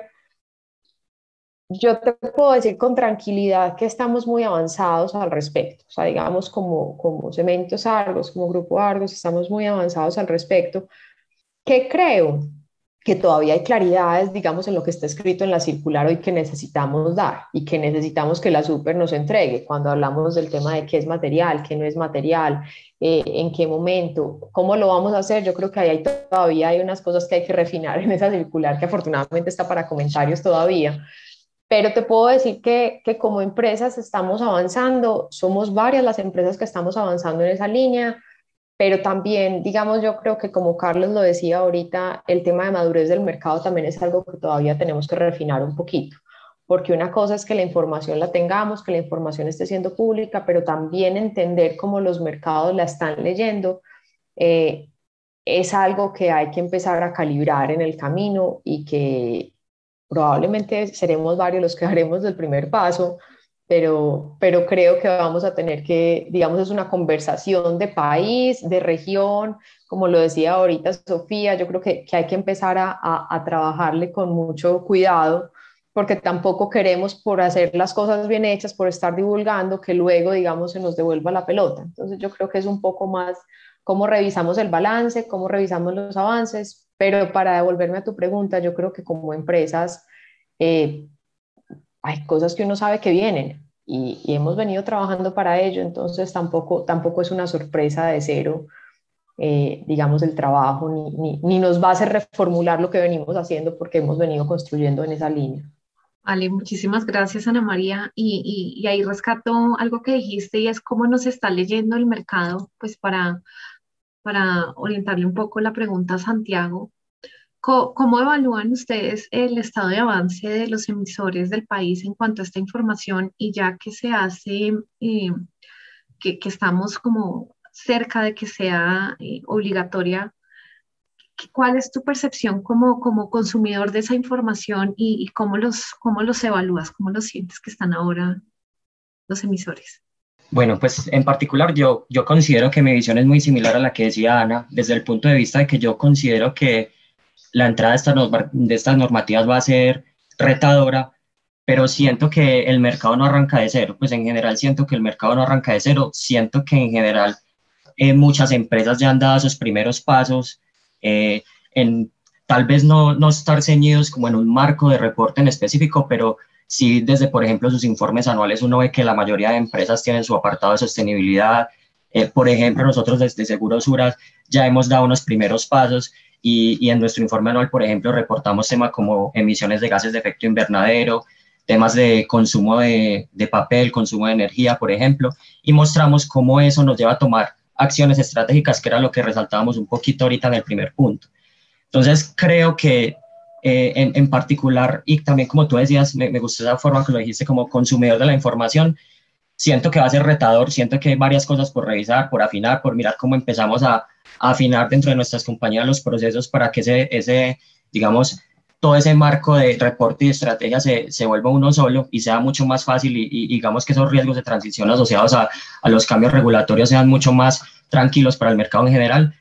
yo te puedo decir con tranquilidad que estamos muy avanzados al respecto. O sea, digamos, como, como Cementos Argos, como Grupo Argos, estamos muy avanzados al respecto. ¿Qué creo? Que todavía hay claridades, digamos, en lo que está escrito en la circular hoy que necesitamos dar y que necesitamos que la Super nos entregue cuando hablamos del tema de qué es material, qué no es material, eh, en qué momento, cómo lo vamos a hacer. Yo creo que ahí hay, todavía hay unas cosas que hay que refinar en esa circular que afortunadamente está para comentarios todavía. Pero te puedo decir que, que como empresas estamos avanzando, somos varias las empresas que estamos avanzando en esa línea. Pero también, digamos, yo creo que como Carlos lo decía ahorita, el tema de madurez del mercado también es algo que todavía tenemos que refinar un poquito, porque una cosa es que la información la tengamos, que la información esté siendo pública, pero también entender cómo los mercados la están leyendo, eh, es algo que hay que empezar a calibrar en el camino y que probablemente seremos varios los que haremos el primer paso, pero, pero creo que vamos a tener que, digamos, es una conversación de país, de región, como lo decía ahorita Sofía, yo creo que, que hay que empezar a, a, a trabajarle con mucho cuidado, porque tampoco queremos por hacer las cosas bien hechas, por estar divulgando, que luego, digamos, se nos devuelva la pelota. Entonces yo creo que es un poco más cómo revisamos el balance, cómo revisamos los avances, pero para devolverme a tu pregunta, yo creo que como empresas, eh, hay cosas que uno sabe que vienen y, y, hemos venido trabajando para ello, entonces tampoco, tampoco es una sorpresa de cero, eh, digamos, el trabajo, ni, ni, ni nos va a hacer reformular lo que venimos haciendo porque hemos venido construyendo en esa línea. Vale, muchísimas gracias, Ana María. Y, y, y ahí rescato algo que dijiste y es cómo nos está leyendo el mercado, pues para, para orientarle un poco la pregunta a Santiago. ¿Cómo evalúan ustedes el estado de avance de los emisores del país en cuanto a esta información y ya que se hace, eh, que, que estamos como cerca de que sea eh, obligatoria? ¿Cuál es tu percepción como, como consumidor de esa información y, y cómo los, cómo los evalúas, cómo los sientes que están ahora los emisores? Bueno, pues en particular yo, yo considero que mi visión es muy similar a la que decía Ana, desde el punto de vista de que yo considero que la entrada de estas, de estas normativas va a ser retadora, pero siento que el mercado no arranca de cero. Pues en general siento que el mercado no arranca de cero, siento que en general eh, muchas empresas ya han dado sus primeros pasos, eh, en tal vez no, no estar ceñidos como en un marco de reporte en específico, pero sí desde, por ejemplo, sus informes anuales uno ve que la mayoría de empresas tienen su apartado de sostenibilidad. Eh, por ejemplo, nosotros desde Seguros Suras ya hemos dado unos primeros pasos y, y en nuestro informe anual, por ejemplo, reportamos temas como emisiones de gases de efecto invernadero, temas de consumo de, de papel, consumo de energía, por ejemplo, y mostramos cómo eso nos lleva a tomar acciones estratégicas, que era lo que resaltábamos un poquito ahorita en el primer punto. Entonces, creo que eh, en, en particular, y también como tú decías, me, me gustó esa forma que lo dijiste como consumidor de la información, siento que va a ser retador, siento que hay varias cosas por revisar, por afinar, por mirar cómo empezamos a, a afinar dentro de nuestras compañías los procesos para que ese, ese digamos, todo ese marco de reporte y estrategia se, se vuelva uno solo y sea mucho más fácil y, y digamos que esos riesgos de transición asociados a, a los cambios regulatorios sean mucho más tranquilos para el mercado en general.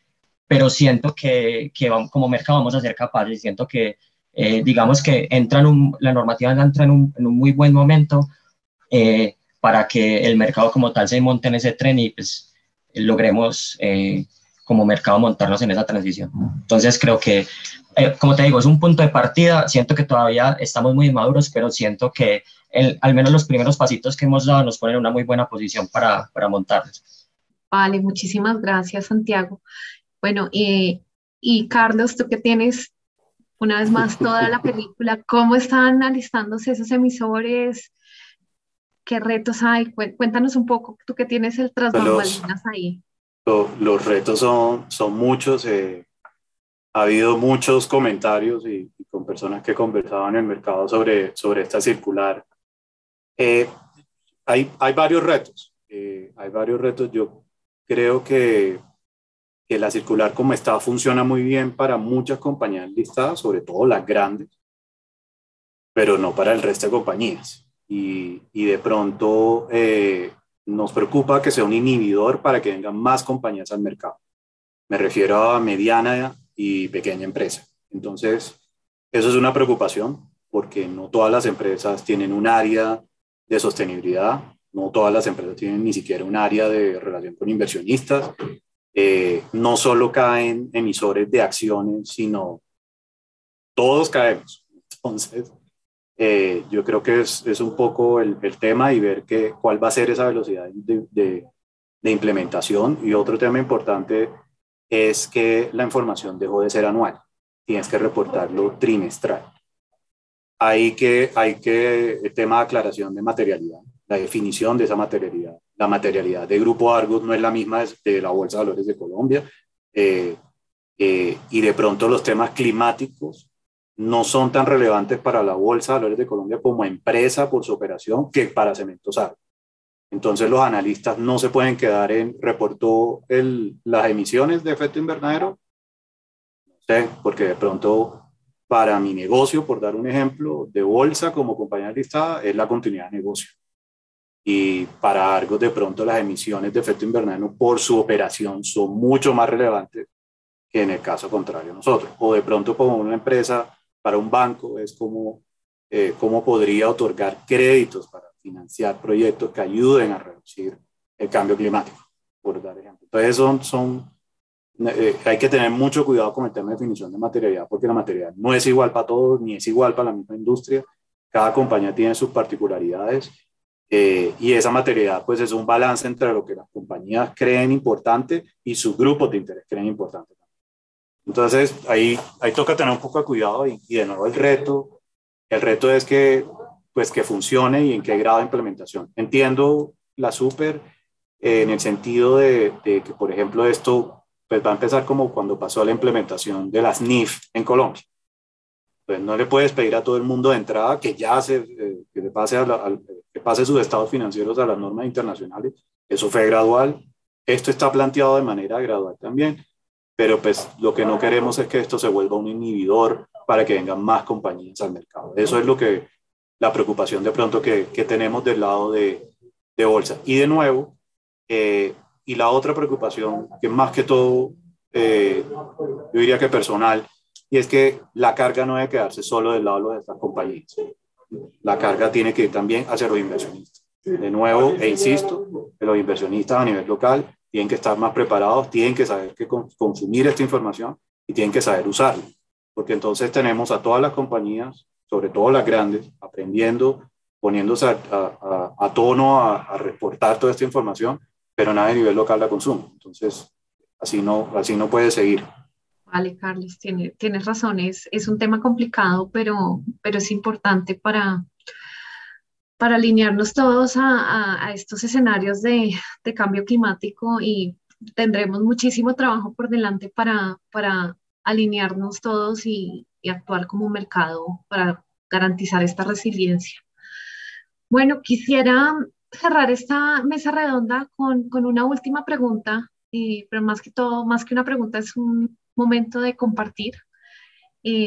pero siento que, que vamos, como mercado vamos a ser capaces, siento que, eh, digamos que entra en un, la normativa entra en un, en un muy buen momento eh, para que el mercado como tal se monte en ese tren y pues logremos eh, como mercado montarnos en esa transición. Entonces creo que, eh, como te digo, es un punto de partida, siento que todavía estamos muy inmaduros, pero siento que el, al menos los primeros pasitos que hemos dado nos ponen en una muy buena posición para, para montarnos. Vale, muchísimas gracias, Santiago. Bueno, y, y Carlos, tú que tienes una vez más toda la película, ¿cómo están alistándose esos emisores? ¿Qué retos hay? Cué- Cuéntanos un poco, tú que tienes el tras Pues los, bambalinas ahí. lo- los retos son, son muchos. Eh, ha habido muchos comentarios y, y con personas que conversaban en el mercado sobre, sobre esta circular. Eh, hay, hay varios retos. Eh, hay varios retos. Yo creo que, que la circular como está funciona muy bien para muchas compañías listadas, sobre todo las grandes, pero no para el resto de compañías. Y, y de pronto eh, nos preocupa que sea un inhibidor para que vengan más compañías al mercado. Me refiero a mediana y pequeña empresa. Entonces, eso es una preocupación porque no todas las empresas tienen un área de sostenibilidad, no todas las empresas tienen ni siquiera un área de relación con inversionistas. Eh, no solo caen emisores de acciones, sino todos caemos. Entonces, eh, yo creo que es, es un poco el, el, tema y ver que, cuál va a ser esa velocidad de, de, de implementación. Y otro tema importante es que la información dejó de ser anual, tienes que reportarlo trimestral. Hay que, hay que, el tema de aclaración de materialidad, la definición de esa materialidad. La materialidad de Grupo Argos no es la misma de la Bolsa de Valores de Colombia, eh, eh, y de pronto los temas climáticos no son tan relevantes para la Bolsa de Valores de Colombia como empresa por su operación que para Cementos Argos. Entonces los analistas no se pueden quedar en reportó el, las emisiones de efecto invernadero, no sé, porque de pronto para mi negocio, por dar un ejemplo, de bolsa como compañía listada, es la continuidad de negocio. Y para Argos de pronto las emisiones de efecto invernadero por su operación son mucho más relevantes que en el caso contrario nosotros. O de pronto como una empresa, para un banco, es como eh, cómo podría otorgar créditos para financiar proyectos que ayuden a reducir el cambio climático, por dar ejemplo. Entonces son, son eh, hay que tener mucho cuidado con el tema de definición de materialidad, porque la materialidad no es igual para todos, ni es igual para la misma industria. Cada compañía tiene sus particularidades, eh, y esa materialidad pues es un balance entre lo que las compañías creen importante y sus grupos de interés creen importante. Entonces ahí, ahí toca tener un poco de cuidado y, y de nuevo el reto, el reto es que, pues, que funcione y en qué grado de implementación. Entiendo la super eh, en el sentido de, de que, por ejemplo, esto pues, va a empezar como cuando pasó la implementación de las N I F en Colombia. Pues no le puedes pedir a todo el mundo de entrada que ya se, eh, que, se pase a la, a, que pase sus estados financieros a las normas internacionales. Eso fue gradual. Esto está planteado de manera gradual también. Pero pues lo que no queremos es que esto se vuelva un inhibidor para que vengan más compañías al mercado. Eso es lo que, la preocupación de pronto que, que tenemos del lado de, de bolsa. Y de nuevo, eh, y la otra preocupación, que más que todo, eh, yo diría que personal, y es que la carga no debe quedarse solo del lado de estas compañías. La carga tiene que ir también hacia los inversionistas. De nuevo, e insisto, los inversionistas a nivel local tienen que estar más preparados, tienen que saber que consumir esta información y tienen que saber usarla, porque entonces tenemos a todas las compañías, sobre todo las grandes, aprendiendo, poniéndose a, a, a tono a, a reportar toda esta información, pero nada a nivel local la consume. Entonces, así no, así no puede seguir. Vale, Carlos, tiene, tienes razón, es, es un tema complicado, pero, pero es importante para, para alinearnos todos a, a, a estos escenarios de, de cambio climático y tendremos muchísimo trabajo por delante para, para alinearnos todos y, y actuar como un mercado para garantizar esta resiliencia. Bueno, quisiera cerrar esta mesa redonda con, con una última pregunta, eh, pero más que todo, más que una pregunta, es un momento de compartir. Eh,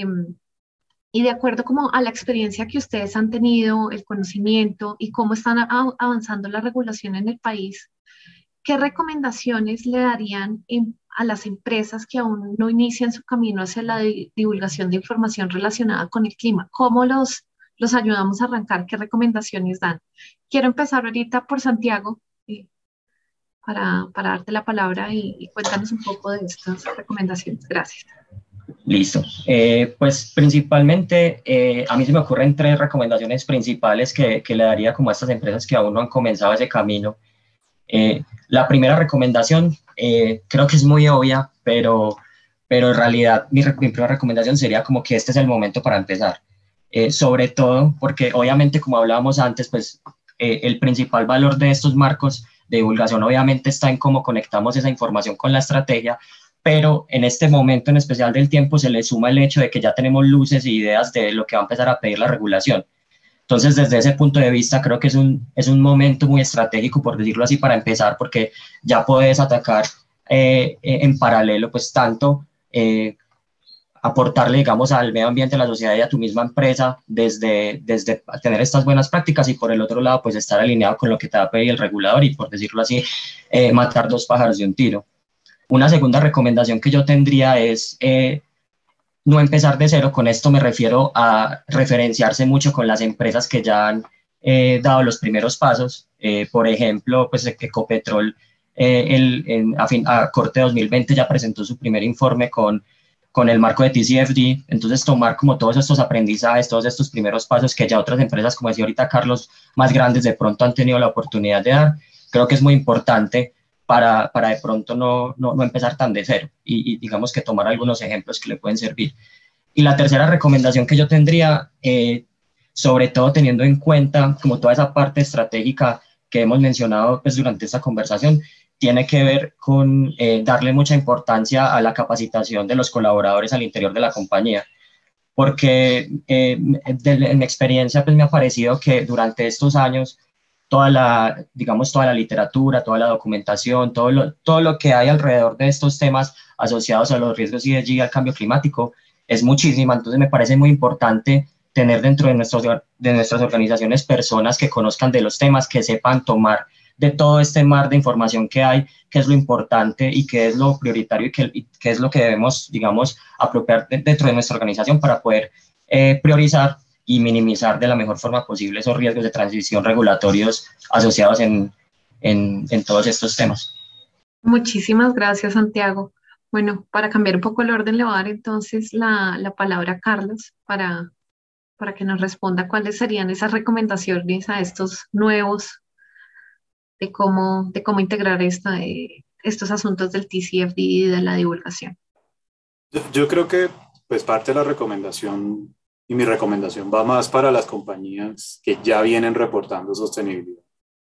y de acuerdo como a la experiencia que ustedes han tenido, el conocimiento y cómo están a- avanzando la regulación en el país, ¿qué recomendaciones le darían en- a las empresas que aún no inician su camino hacia la di- divulgación de información relacionada con el clima? ¿Cómo los, los ayudamos a arrancar? ¿Qué recomendaciones dan? Quiero empezar ahorita por Santiago, eh, para, para darte la palabra y, y cuéntanos un poco de estas recomendaciones. Gracias. Listo. Eh, pues principalmente eh, a mí se me ocurren tres recomendaciones principales que, que le daría como a estas empresas que aún no han comenzado ese camino. Eh, la primera recomendación eh, creo que es muy obvia, pero, pero en realidad mi, re- mi primera recomendación sería como que este es el momento para empezar. Eh, sobre todo porque obviamente como hablábamos antes, pues eh, el principal valor de estos marcos de divulgación obviamente está en cómo conectamos esa información con la estrategia, pero en este momento en especial del tiempo se le suma el hecho de que ya tenemos luces y ideas de lo que va a empezar a pedir la regulación. Entonces, desde ese punto de vista, creo que es un, es un momento muy estratégico, por decirlo así, para empezar, porque ya puedes atacar eh, en paralelo, pues tanto eh, aportarle, digamos, al medio ambiente, a la sociedad y a tu misma empresa desde, desde tener estas buenas prácticas y por el otro lado, pues estar alineado con lo que te va a pedir el regulador y, por decirlo así, eh, matar dos pájaros de un tiro. Una segunda recomendación que yo tendría es eh, no empezar de cero. Con esto me refiero a referenciarse mucho con las empresas que ya han eh, dado los primeros pasos. Eh, por ejemplo, pues Ecopetrol eh, el, en, a, fin, a corte de dos mil veinte ya presentó su primer informe con, con el marco de T C F D. Entonces tomar como todos estos aprendizajes, todos estos primeros pasos que ya otras empresas, como decía ahorita Carlos, más grandes de pronto han tenido la oportunidad de dar, creo que es muy importante para, para de pronto no, no, no empezar tan de cero y, y digamos que tomar algunos ejemplos que le pueden servir. Y la tercera recomendación que yo tendría, eh, sobre todo teniendo en cuenta como toda esa parte estratégica que hemos mencionado pues, durante esta conversación, tiene que ver con eh, darle mucha importancia a la capacitación de los colaboradores al interior de la compañía. Porque eh, de, en mi experiencia pues, me ha parecido que durante estos años toda la, digamos, toda la literatura, toda la documentación, todo lo, todo lo que hay alrededor de estos temas asociados a los riesgos E S G y al cambio climático es muchísima. Entonces me parece muy importante tener dentro de, nuestros, de nuestras organizaciones personas que conozcan de los temas, que sepan tomar de todo este mar de información que hay, qué es lo importante y qué es lo prioritario y qué, y qué es lo que debemos, digamos, apropiar de, dentro de nuestra organización para poder eh, priorizar y minimizar de la mejor forma posible esos riesgos de transición regulatorios asociados en, en, en todos estos temas. Muchísimas gracias, Santiago. Bueno, para cambiar un poco el orden, le voy a dar entonces la, la palabra a Carlos para, para que nos responda cuáles serían esas recomendaciones a estos nuevos de cómo, de cómo integrar esta, eh, estos asuntos del T C F D y de la divulgación. Yo, yo creo que pues parte de la recomendación y mi recomendación va más para las compañías que ya vienen reportando sostenibilidad,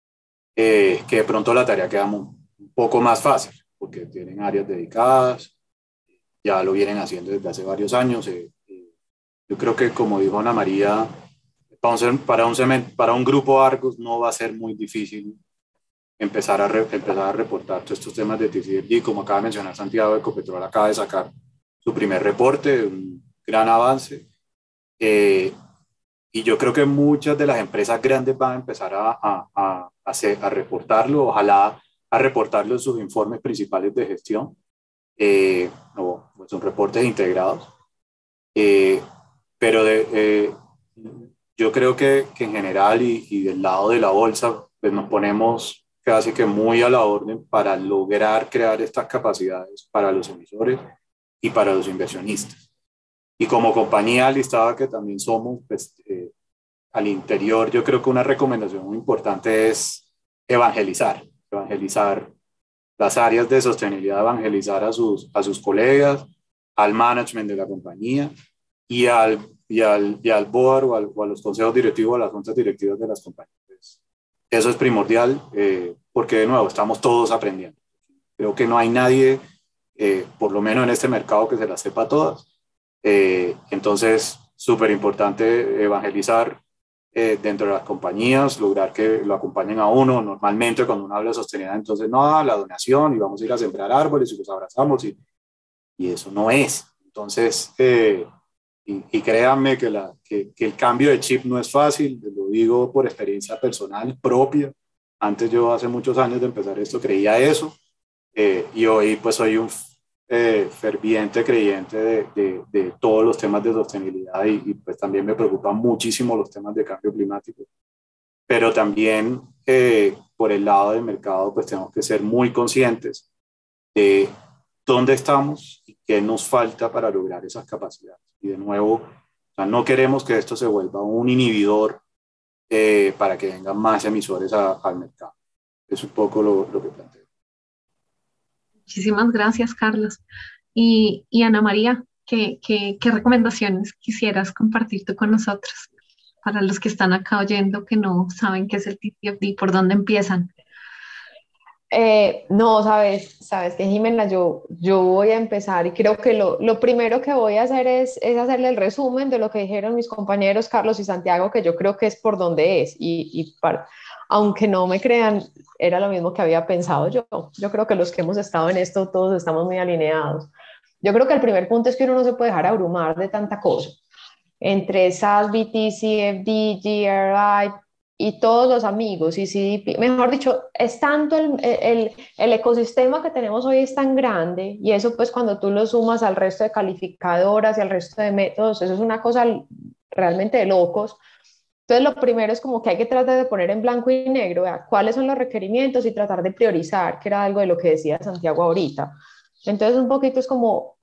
eh, que de pronto la tarea queda muy, un poco más fácil porque tienen áreas dedicadas, ya lo vienen haciendo desde hace varios años. Eh, eh, yo creo que como dijo Ana María, para un, para un, para un grupo Argos no va a ser muy difícil empezar a, re, empezar a reportar todos estos temas de T C F D, como acaba de mencionar Santiago. Ecopetrol acaba de sacar su primer reporte, un gran avance, eh, y yo creo que muchas de las empresas grandes van a empezar a, a, a, hacer, a reportarlo, ojalá a reportarlo en sus informes principales de gestión, eh, o pues son reportes integrados, eh, pero de, eh, yo creo que, que en general y, y del lado de la bolsa pues nos ponemos casi que muy a la orden para lograr crear estas capacidades para los emisores y para los inversionistas. Y como compañía listada que también somos, pues, eh, al interior, yo creo que una recomendación muy importante es evangelizar, evangelizar las áreas de sostenibilidad, evangelizar a sus, a sus colegas, al management de la compañía y al, y al, y al board o, al, o a los consejos directivos, a las juntas directivas de las compañías. Eso es primordial, eh, porque de nuevo estamos todos aprendiendo. Creo que no hay nadie, eh, por lo menos en este mercado, que se las sepa todas. Eh, entonces, súper importante evangelizar eh, dentro de las compañías, lograr que lo acompañen a uno. Normalmente cuando uno habla de sostenibilidad, entonces no, la donación y vamos a ir a sembrar árboles y los abrazamos y, y eso no es. Entonces, eh, y, y créanme que, la, que, que el cambio de chip no es fácil, lo digo por experiencia personal propia. Antes yo, hace muchos años de empezar esto, creía eso, eh, y hoy pues soy un eh, ferviente creyente de, de, de todos los temas de sostenibilidad y, y pues también me preocupan muchísimo los temas de cambio climático. Pero también eh, por el lado del mercado pues tenemos que ser muy conscientes de dónde estamos y qué nos falta para lograr esas capacidades. Y de nuevo, o sea, no queremos que esto se vuelva un inhibidor eh, para que vengan más emisores a, al mercado. Es un poco lo, lo que planteo. Muchísimas gracias, Carlos. Y, y Ana María, ¿qué, qué, qué recomendaciones quisieras compartir tú con nosotros? Para los que están acá oyendo que no saben qué es el T C F D, ¿por dónde empiezan? Eh, no, sabes, sabes que Jimena, yo, yo voy a empezar y creo que lo, lo primero que voy a hacer es, es hacerle el resumen de lo que dijeron mis compañeros Carlos y Santiago, que yo creo que es por donde es. Y, y para, aunque no me crean, era lo mismo que había pensado yo. Yo creo que los que hemos estado en esto, todos estamos muy alineados. Yo creo que el primer punto es que uno no se puede dejar abrumar de tanta cosa. Entre S A S B, T C F D, G R I y todos los amigos, y C D P, mejor dicho, es tanto el, el, el ecosistema que tenemos hoy es tan grande, y eso pues cuando tú lo sumas al resto de calificadoras y al resto de métodos, eso es una cosa realmente de locos. Entonces lo primero es como que hay que tratar de poner en blanco y negro, ¿verdad?, cuáles son los requerimientos y tratar de priorizar, que era algo de lo que decía Santiago ahorita. Entonces un poquito es como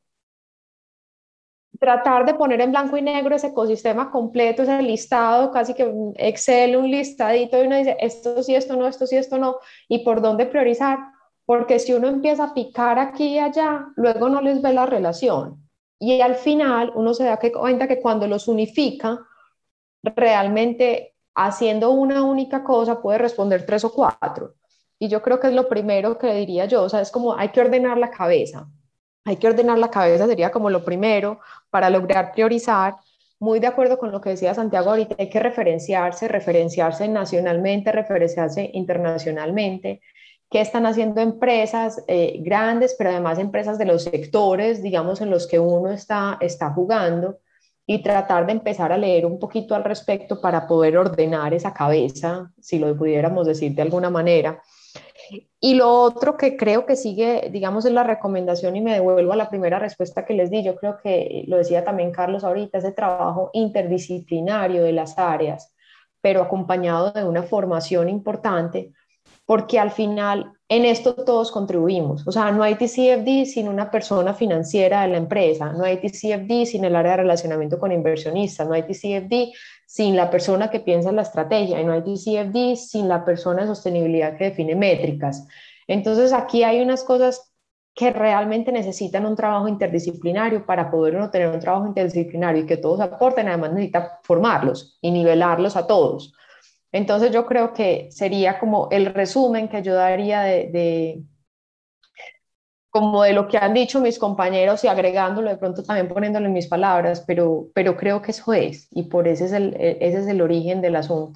tratar de poner en blanco y negro ese ecosistema completo, ese listado, casi que un Excel, un listadito, y uno dice, esto sí, esto no, esto sí, esto no, y por dónde priorizar, porque si uno empieza a picar aquí y allá, luego no les ve la relación. Y al final uno se da cuenta que cuando los unifica, realmente haciendo una única cosa puede responder tres o cuatro. Y yo creo que es lo primero que diría yo, o sea, es como hay que ordenar la cabeza. Hay que ordenar la cabeza, sería como lo primero para lograr priorizar. Muy de acuerdo con lo que decía Santiago ahorita, hay que referenciarse, referenciarse nacionalmente, referenciarse internacionalmente. ¿Qué están haciendo empresas eh, grandes, pero además empresas de los sectores, digamos, en los que uno está, está jugando? Y tratar de empezar a leer un poquito al respecto para poder ordenar esa cabeza, si lo pudiéramos decir de alguna manera. Y lo otro que creo que sigue, digamos, es la recomendación, y me devuelvo a la primera respuesta que les di. Yo creo que lo decía también Carlos ahorita, ese trabajo interdisciplinario de las áreas, pero acompañado de una formación importante, porque al final en esto todos contribuimos. O sea, no hay T C F D sin una persona financiera de la empresa, no hay T C F D sin el área de relacionamiento con inversionistas, no hay T C F D sin la persona que piensa en la estrategia, y no hay T C F D sin la persona de sostenibilidad que define métricas. Entonces aquí hay unas cosas que realmente necesitan un trabajo interdisciplinario para poder uno tener un trabajo interdisciplinario y que todos aporten. Además necesita formarlos y nivelarlos a todos. Entonces yo creo que sería como el resumen que yo daría de, de, como de lo que han dicho mis compañeros, y agregándolo de pronto también poniéndolo en mis palabras, pero, pero creo que eso es, y por ese es el, ese es el origen del asunto.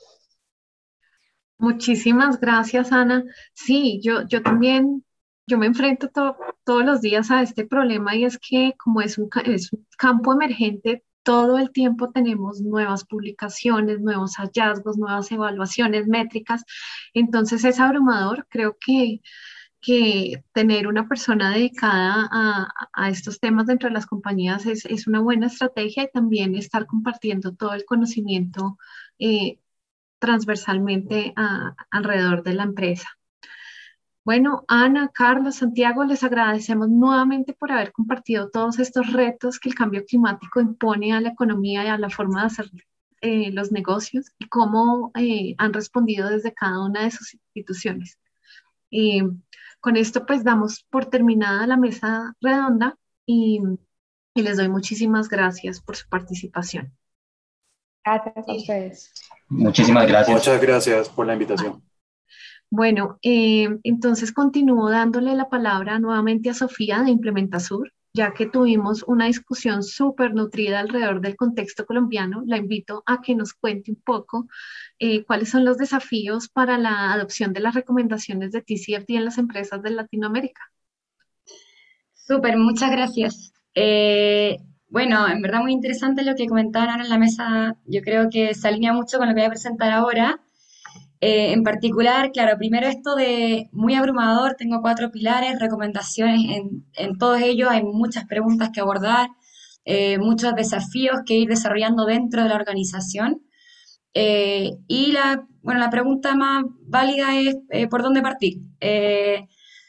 Muchísimas gracias, Ana. Sí, yo, yo también, yo me enfrento to- todos los días a este problema, y es que como es un, ca- es un campo emergente, todo el tiempo tenemos nuevas publicaciones, nuevos hallazgos, nuevas evaluaciones, métricas. Entonces es abrumador. Creo que, que tener una persona dedicada a, a estos temas dentro de las compañías es, es una buena estrategia, y también estar compartiendo todo el conocimiento eh, transversalmente a- alrededor de la empresa. Bueno, Ana, Carlos, Santiago, les agradecemos nuevamente por haber compartido todos estos retos que el cambio climático impone a la economía y a la forma de hacer eh, los negocios, y cómo eh, han respondido desde cada una de sus instituciones. Eh, con esto pues damos por terminada la mesa redonda, y, y les doy muchísimas gracias por su participación. Gracias a Eh, ustedes. Muchísimas gracias. Muchas gracias por la invitación. Bueno, eh, entonces continúo dándole la palabra nuevamente a Sofía de Implementasur, ya que tuvimos una discusión súper nutrida alrededor del contexto colombiano. La invito a que nos cuente un poco eh, cuáles son los desafíos para la adopción de las recomendaciones de T C F D en las empresas de Latinoamérica. Súper, muchas gracias. Eh, bueno, en verdad muy interesante lo que comentaban ahora en la mesa. Yo creo que se alinea mucho con lo que voy a presentar ahora. Eh, en particular, claro, primero esto de muy abrumador, tengo cuatro pilares, recomendaciones en, en todos ellos, hay muchas preguntas que abordar, eh, muchos desafíos que ir desarrollando dentro de la organización. Eh, y la, bueno, la pregunta más válida es eh, por dónde partir. Eh,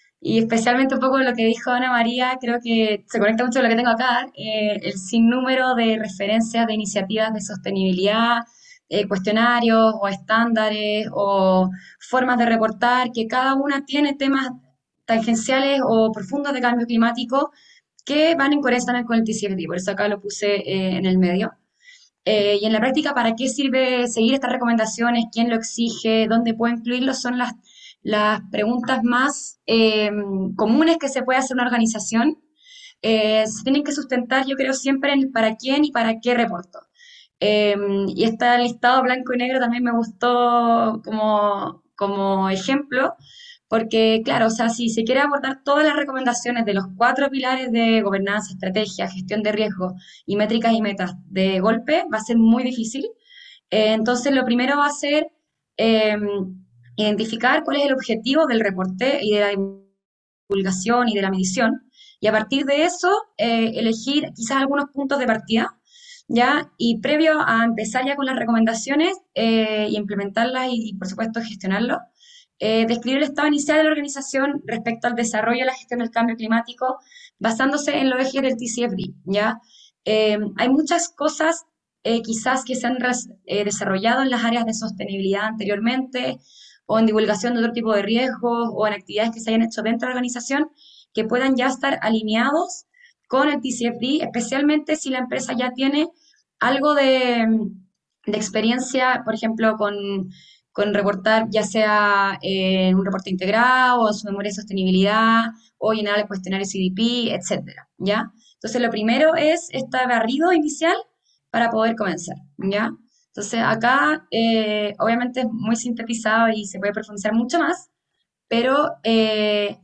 y especialmente un poco lo que dijo Ana María, creo que se conecta mucho con lo que tengo acá, eh, el sinnúmero de referencias de iniciativas de sostenibilidad, eh, cuestionarios o estándares o formas de reportar, que cada una tiene temas tangenciales o profundos de cambio climático que van en coherencia también con el T C F D, por eso acá lo puse eh, en el medio. Eh, y en la práctica, ¿para qué sirve seguir estas recomendaciones? ¿Quién lo exige? ¿Dónde puedo incluirlo? Son las, las preguntas más eh, comunes que se puede hacer una organización. Eh, se tienen que sustentar, yo creo, siempre en el para quién y para qué reporto. Eh, y este listado blanco y negro también me gustó como, como ejemplo, porque, claro, o sea, si se quiere abordar todas las recomendaciones de los cuatro pilares de gobernanza, estrategia, gestión de riesgo y métricas y metas de golpe, va a ser muy difícil. Eh, entonces, lo primero va a ser eh, identificar cuál es el objetivo del reporte y de la divulgación y de la medición, y a partir de eso, eh, elegir quizás algunos puntos de partida, ¿ya? Y previo a empezar ya con las recomendaciones eh, y implementarlas y, y, por supuesto, gestionarlo, eh, describir el estado inicial de la organización respecto al desarrollo y la gestión del cambio climático, basándose en los ejes del T C F D, ¿ya? Eh, hay muchas cosas eh, quizás que se han eh, desarrollado en las áreas de sostenibilidad anteriormente, o en divulgación de otro tipo de riesgos, o en actividades que se hayan hecho dentro de la organización, que puedan ya estar alineados con el T C F D, especialmente si la empresa ya tiene algo de, de experiencia, por ejemplo, con, con reportar ya sea en un reporte integrado o en su memoria de sostenibilidad o llenar el cuestionario C D P, etcétera, ¿ya? Entonces, lo primero es este barrido inicial para poder comenzar, ¿ya? Entonces, acá eh, obviamente es muy sintetizado y se puede profundizar mucho más, pero eh,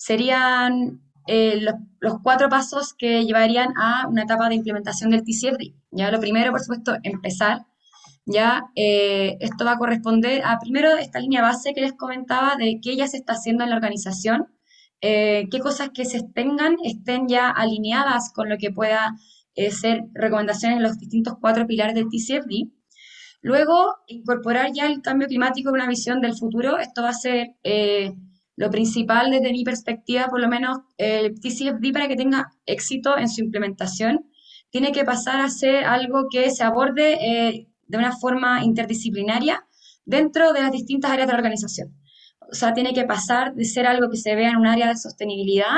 serían eh, los, los, cuatro pasos que llevarían a una etapa de implementación del T C F D. Ya lo primero, por supuesto, empezar. Ya eh, esto va a corresponder a primero esta línea base que les comentaba de qué ya se está haciendo en la organización, eh, qué cosas que se tengan estén ya alineadas con lo que pueda eh, ser recomendaciones en los distintos cuatro pilares del T C F D. Luego, incorporar ya el cambio climático en una visión del futuro. Esto va a ser eh, lo principal desde mi perspectiva, por lo menos el T C F D, para que tenga éxito en su implementación, tiene que pasar a ser algo que se aborde eh, de una forma interdisciplinaria dentro de las distintas áreas de la organización. O sea, tiene que pasar de ser algo que se vea en un área de sostenibilidad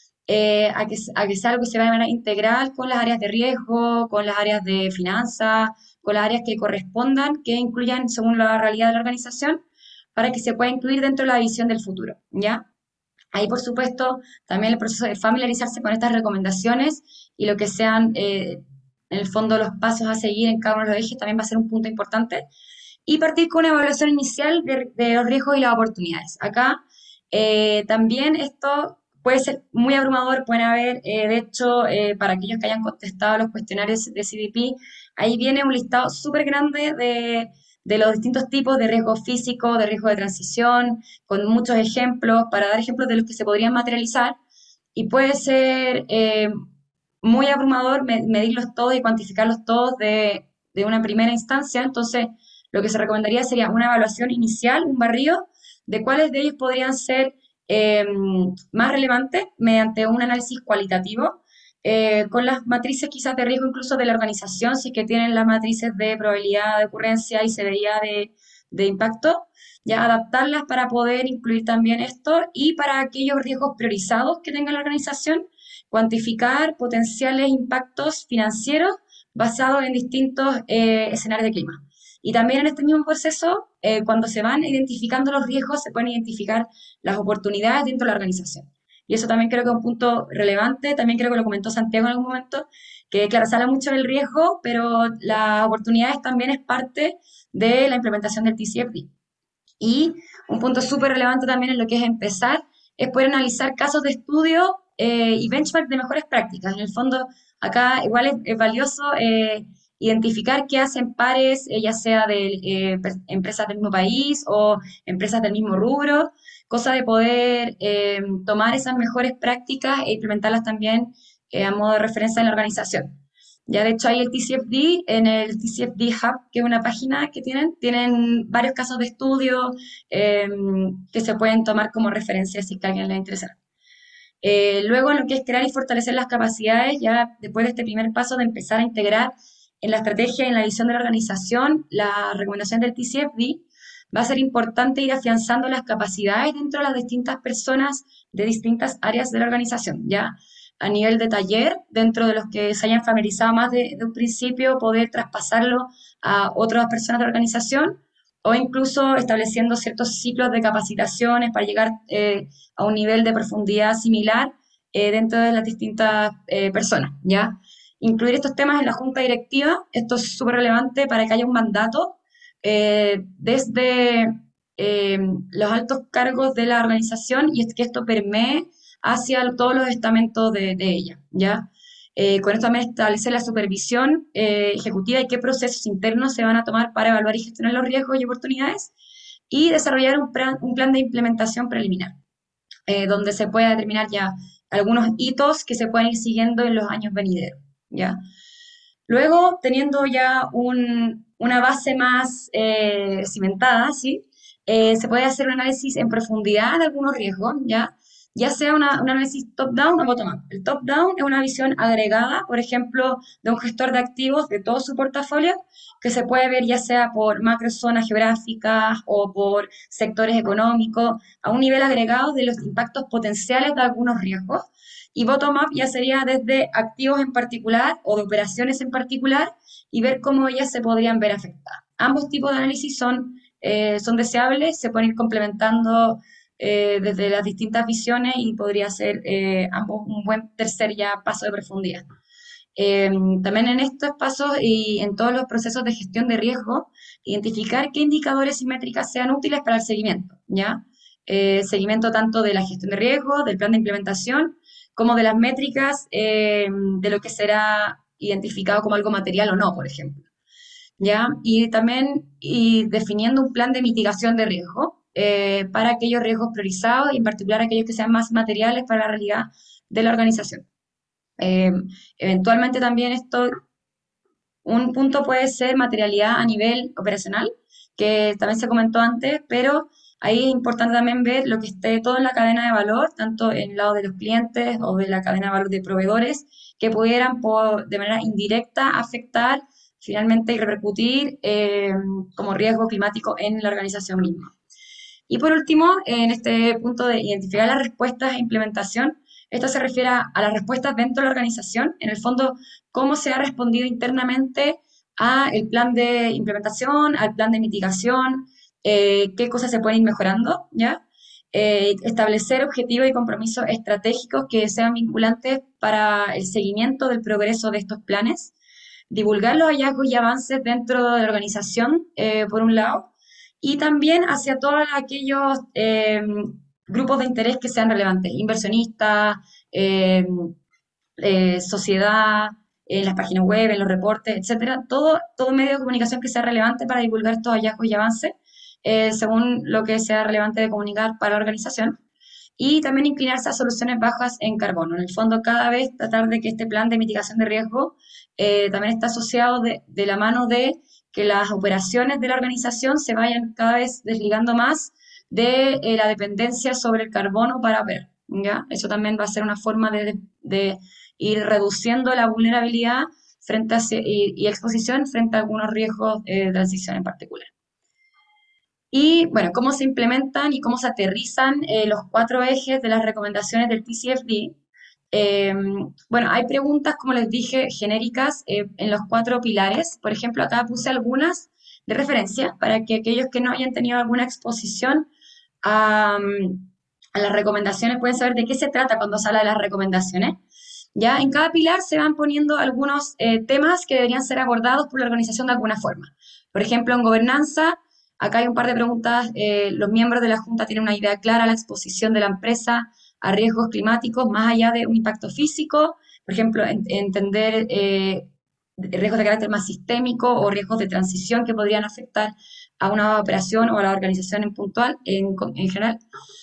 eh, a, que, a que sea algo que se vea de manera integral con las áreas de riesgo, con las áreas de finanzas, con las áreas que correspondan, que incluyan según la realidad de la organización, para que se pueda incluir dentro de la visión del futuro, ¿ya? Ahí, por supuesto, también el proceso de familiarizarse con estas recomendaciones y lo que sean, eh, en el fondo, los pasos a seguir en cada uno de los ejes también va a ser un punto importante. Y partir con una evaluación inicial de, de los riesgos y las oportunidades. Acá eh, también esto puede ser muy abrumador, pueden haber, eh, de hecho, eh, para aquellos que hayan contestado los cuestionarios de C D P, ahí viene un listado súper grande de, de los distintos tipos de riesgo físico, de riesgo de transición, con muchos ejemplos, para dar ejemplos de los que se podrían materializar, y puede ser eh, muy abrumador medirlos todos y cuantificarlos todos de, de una primera instancia. Entonces, lo que se recomendaría sería una evaluación inicial, un barrido, de cuáles de ellos podrían ser eh, más relevantes mediante un análisis cualitativo, eh, con las matrices quizás de riesgo incluso de la organización, si es que tienen las matrices de probabilidad de ocurrencia y severidad de, de impacto, ya adaptarlas para poder incluir también esto, y para aquellos riesgos priorizados que tenga la organización, cuantificar potenciales impactos financieros basados en distintos eh, escenarios de clima. Y también en este mismo proceso, eh, cuando se van identificando los riesgos, se pueden identificar las oportunidades dentro de la organización. Y eso también creo que es un punto relevante, también creo que lo comentó Santiago en algún momento, que claro, se habla mucho del riesgo, pero las oportunidades también es parte de la implementación del T C F D. Y un punto súper relevante también en lo que es empezar, es poder analizar casos de estudio eh, y benchmark de mejores prácticas. En el fondo, acá igual es, es valioso eh, identificar qué hacen pares, eh, ya sea de eh, empresas del mismo país o empresas del mismo rubro, cosa de poder eh, tomar esas mejores prácticas e implementarlas también eh, a modo de referencia en la organización. Ya de hecho hay el T C F D, en el T C F D Hub, que es una página que tienen, tienen varios casos de estudio eh, que se pueden tomar como referencia si es que a alguien le interesa. Eh, luego, lo que es crear y fortalecer las capacidades, ya después de este primer paso de empezar a integrar en la estrategia y en la visión de la organización la recomendación del T C F D, va a ser importante ir afianzando las capacidades dentro de las distintas personas de distintas áreas de la organización, ya a nivel de taller, dentro de los que se hayan familiarizado más de, de un principio, poder traspasarlo a otras personas de la organización, o incluso estableciendo ciertos ciclos de capacitaciones para llegar eh, a un nivel de profundidad similar eh, dentro de las distintas eh, personas, ¿ya? Incluir estos temas en la junta directiva, esto es súper relevante para que haya un mandato eh, desde eh, los altos cargos de la organización y es que esto permee hacia todos los estamentos de, de ella, ¿ya? Eh, con esto también establece la supervisión eh, ejecutiva y qué procesos internos se van a tomar para evaluar y gestionar los riesgos y oportunidades y desarrollar un plan, un plan de implementación preliminar, eh, donde se pueda determinar ya algunos hitos que se pueden ir siguiendo en los años venideros, ¿ya? Luego, teniendo ya un, una base más eh, cimentada, ¿sí? Eh, se puede hacer un análisis en profundidad de algunos riesgos, ¿ya? Ya sea una, un análisis top-down o bottom-up. El top-down es una visión agregada, por ejemplo, de un gestor de activos de todo su portafolio, que se puede ver ya sea por macrozonas geográficas o por sectores económicos, a un nivel agregado de los impactos potenciales de algunos riesgos. Y bottom-up ya sería desde activos en particular o de operaciones en particular y ver cómo ellas se podrían ver afectadas. Ambos tipos de análisis son, eh, son deseables, se pueden ir complementando eh, desde las distintas visiones y podría ser eh, ambos un buen tercer ya paso de profundidad. Eh, también en estos pasos y en todos los procesos de gestión de riesgo, identificar qué indicadores y métricas sean útiles para el seguimiento, ¿ya? Eh, seguimiento tanto de la gestión de riesgo, del plan de implementación, como de las métricas eh, de lo que será identificado como algo material o no, por ejemplo, ¿ya? Y también y definiendo un plan de mitigación de riesgo eh, para aquellos riesgos priorizados y en particular aquellos que sean más materiales para la realidad de la organización. Eh, eventualmente también esto, un punto puede ser materialidad a nivel operacional, que también se comentó antes, pero ahí es importante también ver lo que esté todo en la cadena de valor, tanto en el lado de los clientes o de la cadena de valor de proveedores, que pudieran por, de manera indirecta afectar finalmente y repercutir eh, como riesgo climático en la organización misma. Y por último, en este punto de identificar las respuestas e implementación, esto se refiere a, a las respuestas dentro de la organización, en el fondo, cómo se ha respondido internamente al plan de implementación, al plan de mitigación, eh, qué cosas se pueden ir mejorando, ¿ya? Eh, establecer objetivos y compromisos estratégicos que sean vinculantes para el seguimiento del progreso de estos planes, divulgar los hallazgos y avances dentro de la organización, eh, por un lado, y también hacia todos aquellos eh, grupos de interés que sean relevantes, inversionistas, eh, eh, sociedad, en las páginas web, en los reportes, etcétera, todo, todo medio de comunicación que sea relevante para divulgar estos hallazgos y avances, eh, según lo que sea relevante de comunicar para la organización, y también inclinarse a soluciones bajas en carbono. En el fondo, cada vez tratar de que este plan de mitigación de riesgo eh, también está asociado de, de la mano de que las operaciones de la organización se vayan cada vez desligando más de eh, la dependencia sobre el carbono para operar, ¿ya? Eso también va a ser una forma de, de ir reduciendo la vulnerabilidad frente a, y, y exposición frente a algunos riesgos eh, de transición en particular. Y, bueno, cómo se implementan y cómo se aterrizan eh, los cuatro ejes de las recomendaciones del T C F D. Eh, bueno, hay preguntas, como les dije, genéricas eh, en los cuatro pilares. Por ejemplo, acá puse algunas de referencia para que aquellos que no hayan tenido alguna exposición a, a las recomendaciones pueden saber de qué se trata cuando se habla de las recomendaciones. Ya en cada pilar se van poniendo algunos eh, temas que deberían ser abordados por la organización de alguna forma. Por ejemplo, en gobernanza, acá hay un par de preguntas. Eh, los miembros de la Junta tienen una idea clara de la exposición de la empresa a riesgos climáticos, más allá de un impacto físico. Por ejemplo, en, entender eh, riesgos de carácter más sistémico o riesgos de transición que podrían afectar a una operación o a la organización en puntual, en, en general,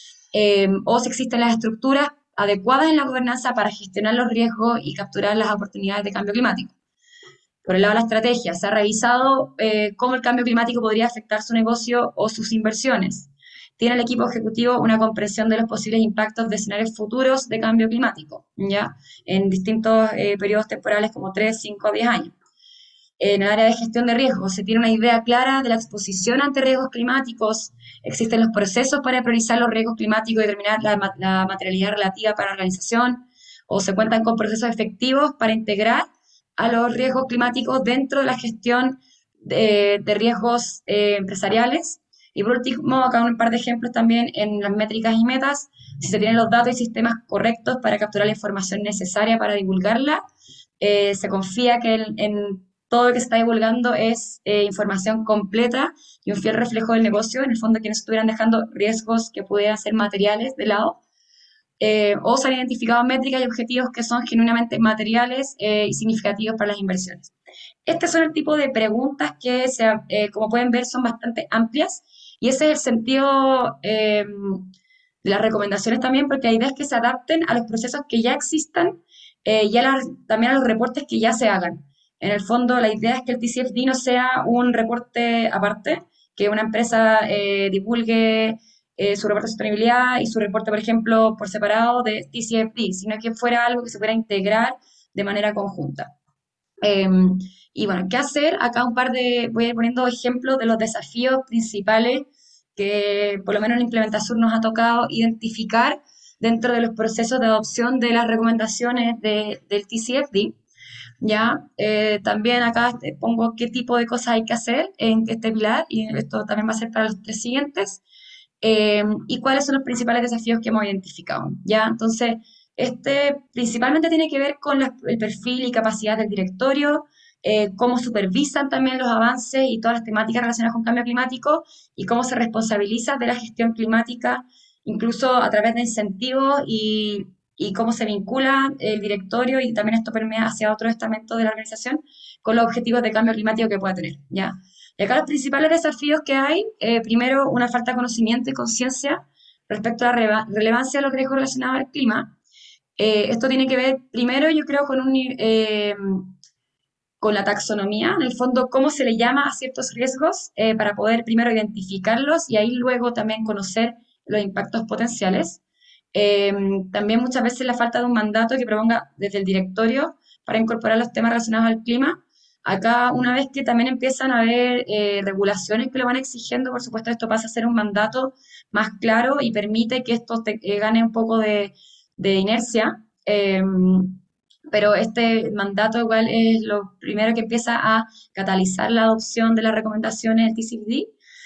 eh, o si existen las estructuras adecuadas en la gobernanza para gestionar los riesgos y capturar las oportunidades de cambio climático. Por el lado de la estrategia, se ha revisado eh, cómo el cambio climático podría afectar su negocio o sus inversiones. Tiene el equipo ejecutivo una comprensión de los posibles impactos de escenarios futuros de cambio climático, ¿ya? En distintos eh, periodos temporales como tres, cinco, diez años. En el área de gestión de riesgos se tiene una idea clara de la exposición ante riesgos climáticos, existen los procesos para priorizar los riesgos climáticos y determinar la, la materialidad relativa para la organización, o se cuentan con procesos efectivos para integrar a los riesgos climáticos dentro de la gestión de, de riesgos eh, empresariales. Y por último, acá un par de ejemplos también en las métricas y metas, si se tienen los datos y sistemas correctos para capturar la información necesaria para divulgarla, eh, se confía que en, en todo lo que se está divulgando es eh, información completa y un fiel reflejo del negocio, en el fondo que no estuvieran dejando riesgos que pudieran ser materiales de lado, eh, o se han identificado métricas y objetivos que son genuinamente materiales eh, y significativos para las inversiones. Este son el tipo de preguntas que, se, eh, como pueden ver, son bastante amplias, y ese es el sentido eh, de las recomendaciones también, porque la idea es que se adapten a los procesos que ya existan eh, y a la, también a los reportes que ya se hagan. En el fondo, la idea es que el T C F D no sea un reporte aparte, que una empresa eh, divulgue eh, su reporte de sostenibilidad y su reporte, por ejemplo, por separado de T C F D, sino que fuera algo que se pudiera integrar de manera conjunta. Eh, y bueno, ¿qué hacer? Acá un par de, voy a ir poniendo ejemplos de los desafíos principales que por lo menos en Implementasur nos ha tocado identificar dentro de los procesos de adopción de las recomendaciones de, del T C F D. Ya, eh, también acá pongo qué tipo de cosas hay que hacer en este pilar, y esto también va a ser para los tres siguientes, eh, y cuáles son los principales desafíos que hemos identificado, ya. Entonces, este principalmente tiene que ver con la, el perfil y capacidad del directorio, eh, cómo supervisan también los avances y todas las temáticas relacionadas con cambio climático, y cómo se responsabiliza de la gestión climática, incluso a través de incentivos y y cómo se vincula el directorio, y también esto permea hacia otros estamentos de la organización con los objetivos de cambio climático que pueda tener, ¿ya? Y acá los principales desafíos que hay, eh, primero, una falta de conocimiento y conciencia respecto a la rele relevancia de los riesgos relacionados al clima. Eh, esto tiene que ver, primero, yo creo, con, un, eh, con la taxonomía, en el fondo, cómo se le llama a ciertos riesgos eh, para poder primero identificarlos y ahí luego también conocer los impactos potenciales. Eh, también muchas veces la falta de un mandato que proponga desde el directorio para incorporar los temas relacionados al clima. Acá, una vez que también empiezan a haber eh, regulaciones que lo van exigiendo, por supuesto esto pasa a ser un mandato más claro y permite que esto te, eh, gane un poco de, de inercia, eh, pero este mandato igual es lo primero que empieza a catalizar la adopción de las recomendaciones del T C F D.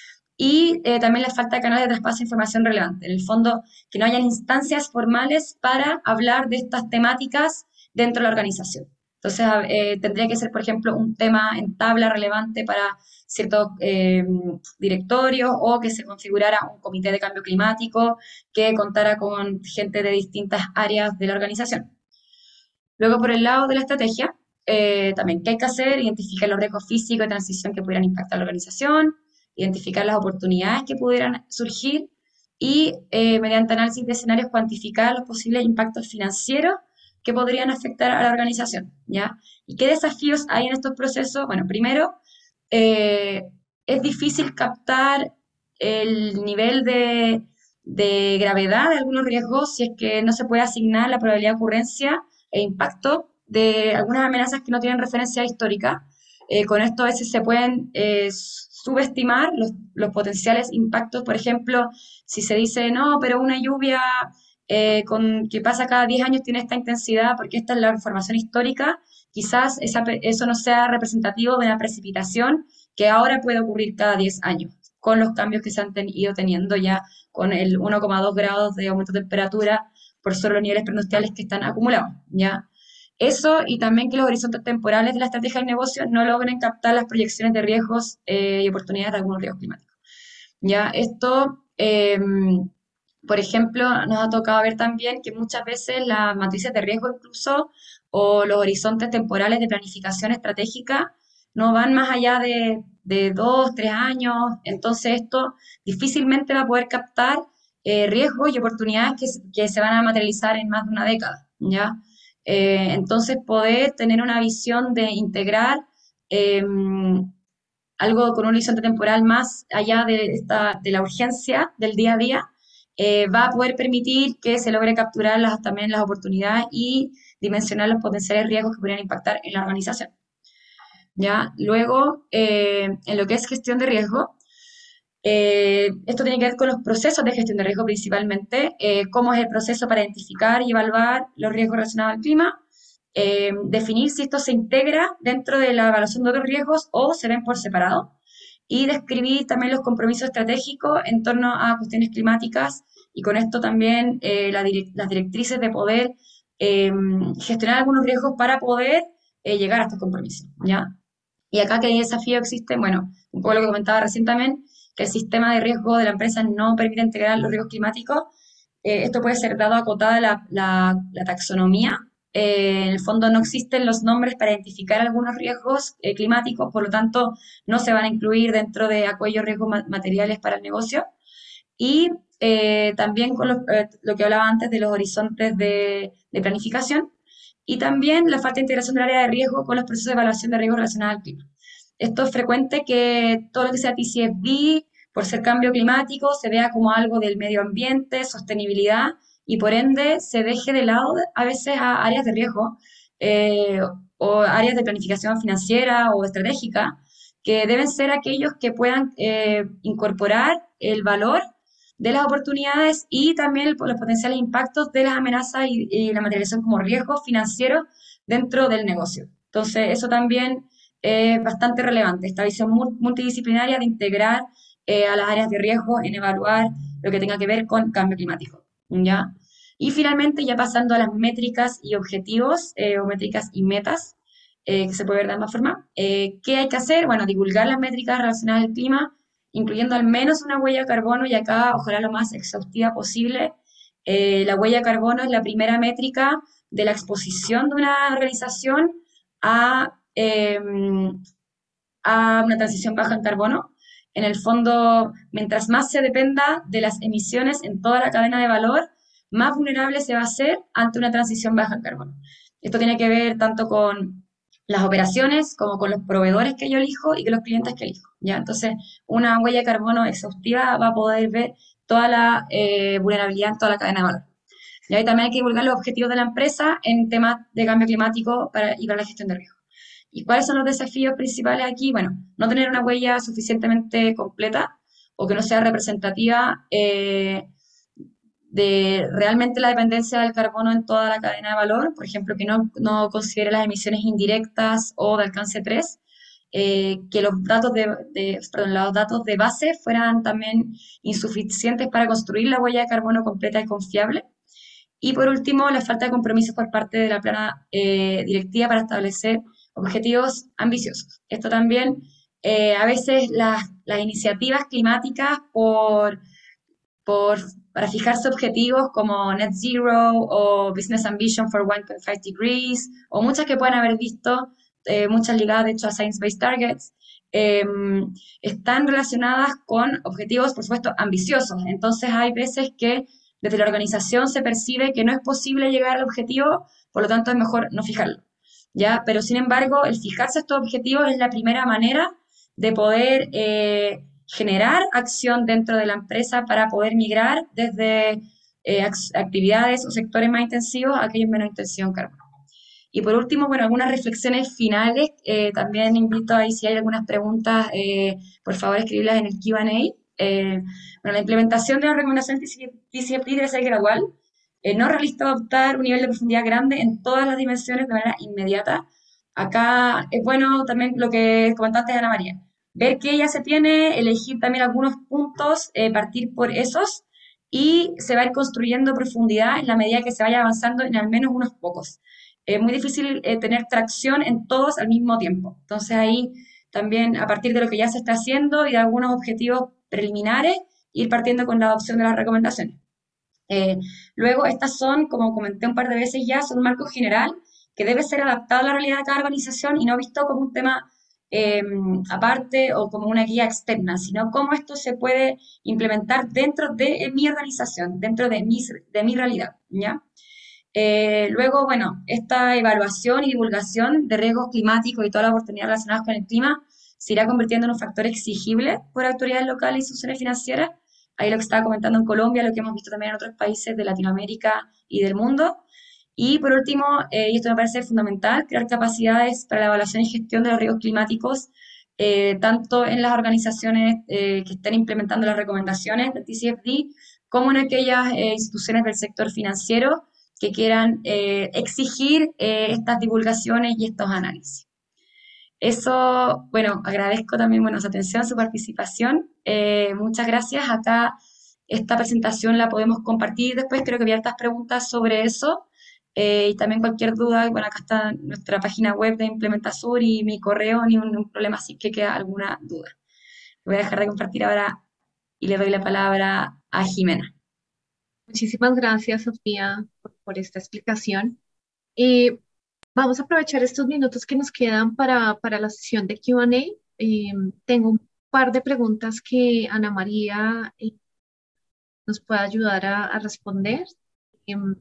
Y eh, también la falta de canales de traspaso de información relevante. En el fondo, que no hayan instancias formales para hablar de estas temáticas dentro de la organización. Entonces, eh, tendría que ser, por ejemplo, un tema en tabla relevante para ciertos eh, directorios, o que se configurara un comité de cambio climático que contara con gente de distintas áreas de la organización. Luego, por el lado de la estrategia, eh, también, ¿qué hay que hacer? Identificar los riesgos físicos de transición que pudieran impactar a la organización, identificar las oportunidades que pudieran surgir y, eh, mediante análisis de escenarios, cuantificar los posibles impactos financieros que podrían afectar a la organización, ¿ya? ¿Y qué desafíos hay en estos procesos? Bueno, primero, eh, es difícil captar el nivel de, de gravedad de algunos riesgos si es que no se puede asignar la probabilidad de ocurrencia e impacto de algunas amenazas que no tienen referencia histórica. Eh, con esto a veces se pueden eh, subestimar los, los potenciales impactos. Por ejemplo, si se dice, no, pero una lluvia eh, con, que pasa cada diez años tiene esta intensidad porque esta es la información histórica, quizás esa, eso no sea representativo de una precipitación que ahora puede ocurrir cada diez años, con los cambios que se han ten, ido teniendo ya con el uno coma dos grados de aumento de temperatura por sobre los niveles preindustriales que están acumulados, ¿ya? Eso, y también que los horizontes temporales de la estrategia del negocio no logren captar las proyecciones de riesgos eh, y oportunidades de algunos riesgos climáticos. Ya, esto, eh, por ejemplo, nos ha tocado ver también que muchas veces las matrices de riesgo incluso, o los horizontes temporales de planificación estratégica no van más allá de, de dos, tres años, entonces esto difícilmente va a poder captar eh, riesgos y oportunidades que, que se van a materializar en más de una década, ¿ya? Eh, entonces poder tener una visión de integrar eh, algo con un horizonte temporal más allá de, esta, de la urgencia del día a día, eh, va a poder permitir que se logre capturar las, también las oportunidades y dimensionar los potenciales riesgos que podrían impactar en la organización. ¿Ya? Luego, eh, en lo que es gestión de riesgo, eh, esto tiene que ver con los procesos de gestión de riesgo principalmente, eh, cómo es el proceso para identificar y evaluar los riesgos relacionados al clima, eh, definir si esto se integra dentro de la evaluación de otros riesgos o se ven por separado, y describir también los compromisos estratégicos en torno a cuestiones climáticas, y con esto también eh, la direct las directrices de poder eh, gestionar algunos riesgos para poder eh, llegar a estos compromisos, ¿ya? Y acá, ¿qué desafío existe? Bueno, un poco lo que comentaba recién también, que el sistema de riesgo de la empresa no permite integrar los riesgos climáticos. Eh, esto puede ser dado acotada la, la, la taxonomía. Eh, en el fondo no existen los nombres para identificar algunos riesgos eh, climáticos, por lo tanto no se van a incluir dentro de aquellos riesgos ma materiales para el negocio. Y eh, también con los, eh, lo que hablaba antes de los horizontes de, de planificación, y también la falta de integración del área de riesgo con los procesos de evaluación de riesgo relacionados al clima. Esto es frecuente que todo lo que sea T C F D, por ser cambio climático, se vea como algo del medio ambiente, sostenibilidad, y por ende se deje de lado a veces a áreas de riesgo eh, o áreas de planificación financiera o estratégica, que deben ser aquellos que puedan eh, incorporar el valor de las oportunidades y también el, los potenciales impactos de las amenazas y, y la materialización como riesgos financieros dentro del negocio. Entonces, eso también es bastante relevante, esta visión multidisciplinaria de integrar eh, a las áreas de riesgo en evaluar lo que tenga que ver con cambio climático, ¿ya? Y finalmente, ya pasando a las métricas y objetivos, eh, o métricas y metas, eh, que se puede ver de ambas formas, eh, ¿qué hay que hacer? Bueno, divulgar las métricas relacionadas al clima, incluyendo al menos una huella de carbono, y acá ojalá lo más exhaustiva posible. Eh, la huella de carbono es la primera métrica de la exposición de una organización a, eh, a una transición baja en carbono. En el fondo, mientras más se dependa de las emisiones en toda la cadena de valor, más vulnerable se va a hacer ante una transición baja en carbono. Esto tiene que ver tanto con las operaciones como con los proveedores que yo elijo y con los clientes que elijo, ¿ya? Entonces, una huella de carbono exhaustiva va a poder ver toda la eh, vulnerabilidad en toda la cadena de valor. ¿Ya? Y también hay que divulgar los objetivos de la empresa en temas de cambio climático para, y para la gestión de riesgo. ¿Y cuáles son los desafíos principales aquí? Bueno, no tener una huella suficientemente completa o que no sea representativa eh, de realmente la dependencia del carbono en toda la cadena de valor, por ejemplo, que no, no considere las emisiones indirectas o de alcance tres, eh, que los datos de, de, perdón, los datos de base fueran también insuficientes para construir la huella de carbono completa y confiable. Y por último, la falta de compromisos por parte de la plana eh, directiva para establecer objetivos ambiciosos. Esto también, eh, a veces las, las iniciativas climáticas por, por, para fijarse objetivos como Net Zero o Business Ambition for one point five degrees, o muchas que pueden haber visto, eh, muchas ligadas de hecho a Science Based Targets, eh, están relacionadas con objetivos, por supuesto, ambiciosos. Entonces hay veces que desde la organización se percibe que no es posible llegar al objetivo, por lo tanto es mejor no fijarlo, ¿ya? Pero sin embargo, el fijarse estos objetivos es la primera manera de poder eh, generar acción dentro de la empresa para poder migrar desde eh, actividades o sectores más intensivos a aquellos menos intensivos en carbono. Y por último, bueno, algunas reflexiones finales. Eh, también invito ahí, si hay algunas preguntas, eh, por favor escribirlas en el Q and A. Eh, bueno, la implementación de la recomendación T C F D debe ser gradual. Eh, no es realista adoptar un nivel de profundidad grande en todas las dimensiones de manera inmediata. Acá es bueno también lo que comentaste, Ana María, ver qué ya se tiene, elegir también algunos puntos, eh, partir por esos, y se va a ir construyendo profundidad en la medida que se vaya avanzando en al menos unos pocos. Es muy difícil eh, tener tracción en todos al mismo tiempo. Entonces ahí también, a partir de lo que ya se está haciendo y de algunos objetivos preliminares, ir partiendo con la adopción de las recomendaciones. Eh, luego, estas son, como comenté un par de veces ya, son un marco general que debe ser adaptado a la realidad de cada organización y no visto como un tema eh, aparte o como una guía externa, sino cómo esto se puede implementar dentro de mi organización, dentro de mi, de mi realidad, ¿ya? Eh, luego, bueno, esta evaluación y divulgación de riesgos climáticos y todas las oportunidades relacionadas con el clima se irá convirtiendo en un factor exigible por autoridades locales e instituciones financieras. Ahí lo que estaba comentando en Colombia, lo que hemos visto también en otros países de Latinoamérica y del mundo. Y por último, eh, y esto me parece fundamental, crear capacidades para la evaluación y gestión de los riesgos climáticos, eh, tanto en las organizaciones eh, que estén implementando las recomendaciones del T C F D, como en aquellas eh, instituciones del sector financiero que quieran eh, exigir eh, estas divulgaciones y estos análisis. Eso, bueno, agradezco también, bueno, su atención, su participación. Eh, muchas gracias. Acá esta presentación la podemos compartir después. Creo que había hartas preguntas sobre eso. Eh, y también cualquier duda, bueno, acá está nuestra página web de Implementasur y mi correo, ni un, un problema si que queda alguna duda. Voy a dejar de compartir ahora y le doy la palabra a Jimena. Muchísimas gracias, Sofía, por, por esta explicación. Eh, vamos a aprovechar estos minutos que nos quedan para, para la sesión de Q and A. Eh, tengo un par de preguntas que Ana María eh, nos puede ayudar a, a responder. Em,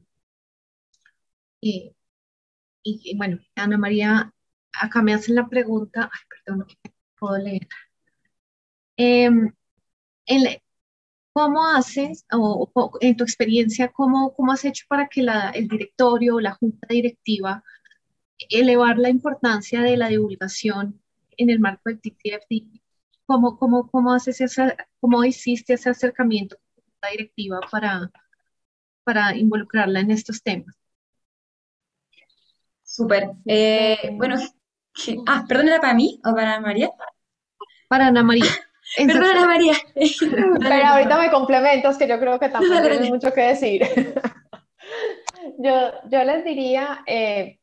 y, y, y, bueno, Ana María, acá me hacen la pregunta, ay, perdón, que no puedo leer. Em, el- ¿Cómo haces, o, o en tu experiencia, cómo, cómo has hecho para que la, el directorio o la junta directiva elevar la importancia de la divulgación en el marco del T T F D? ¿Cómo, cómo, cómo haces esa, cómo hiciste ese acercamiento con la junta directiva para, para involucrarla en estos temas? Súper. Eh, bueno, je- ah, perdón, ¿era para mí o para María? Para Ana María. Perdón, Ana María. Dale, Pero ahorita perdón. me complementas, que yo creo que también Dale, tienes dale. mucho que decir. Yo, yo les diría, eh,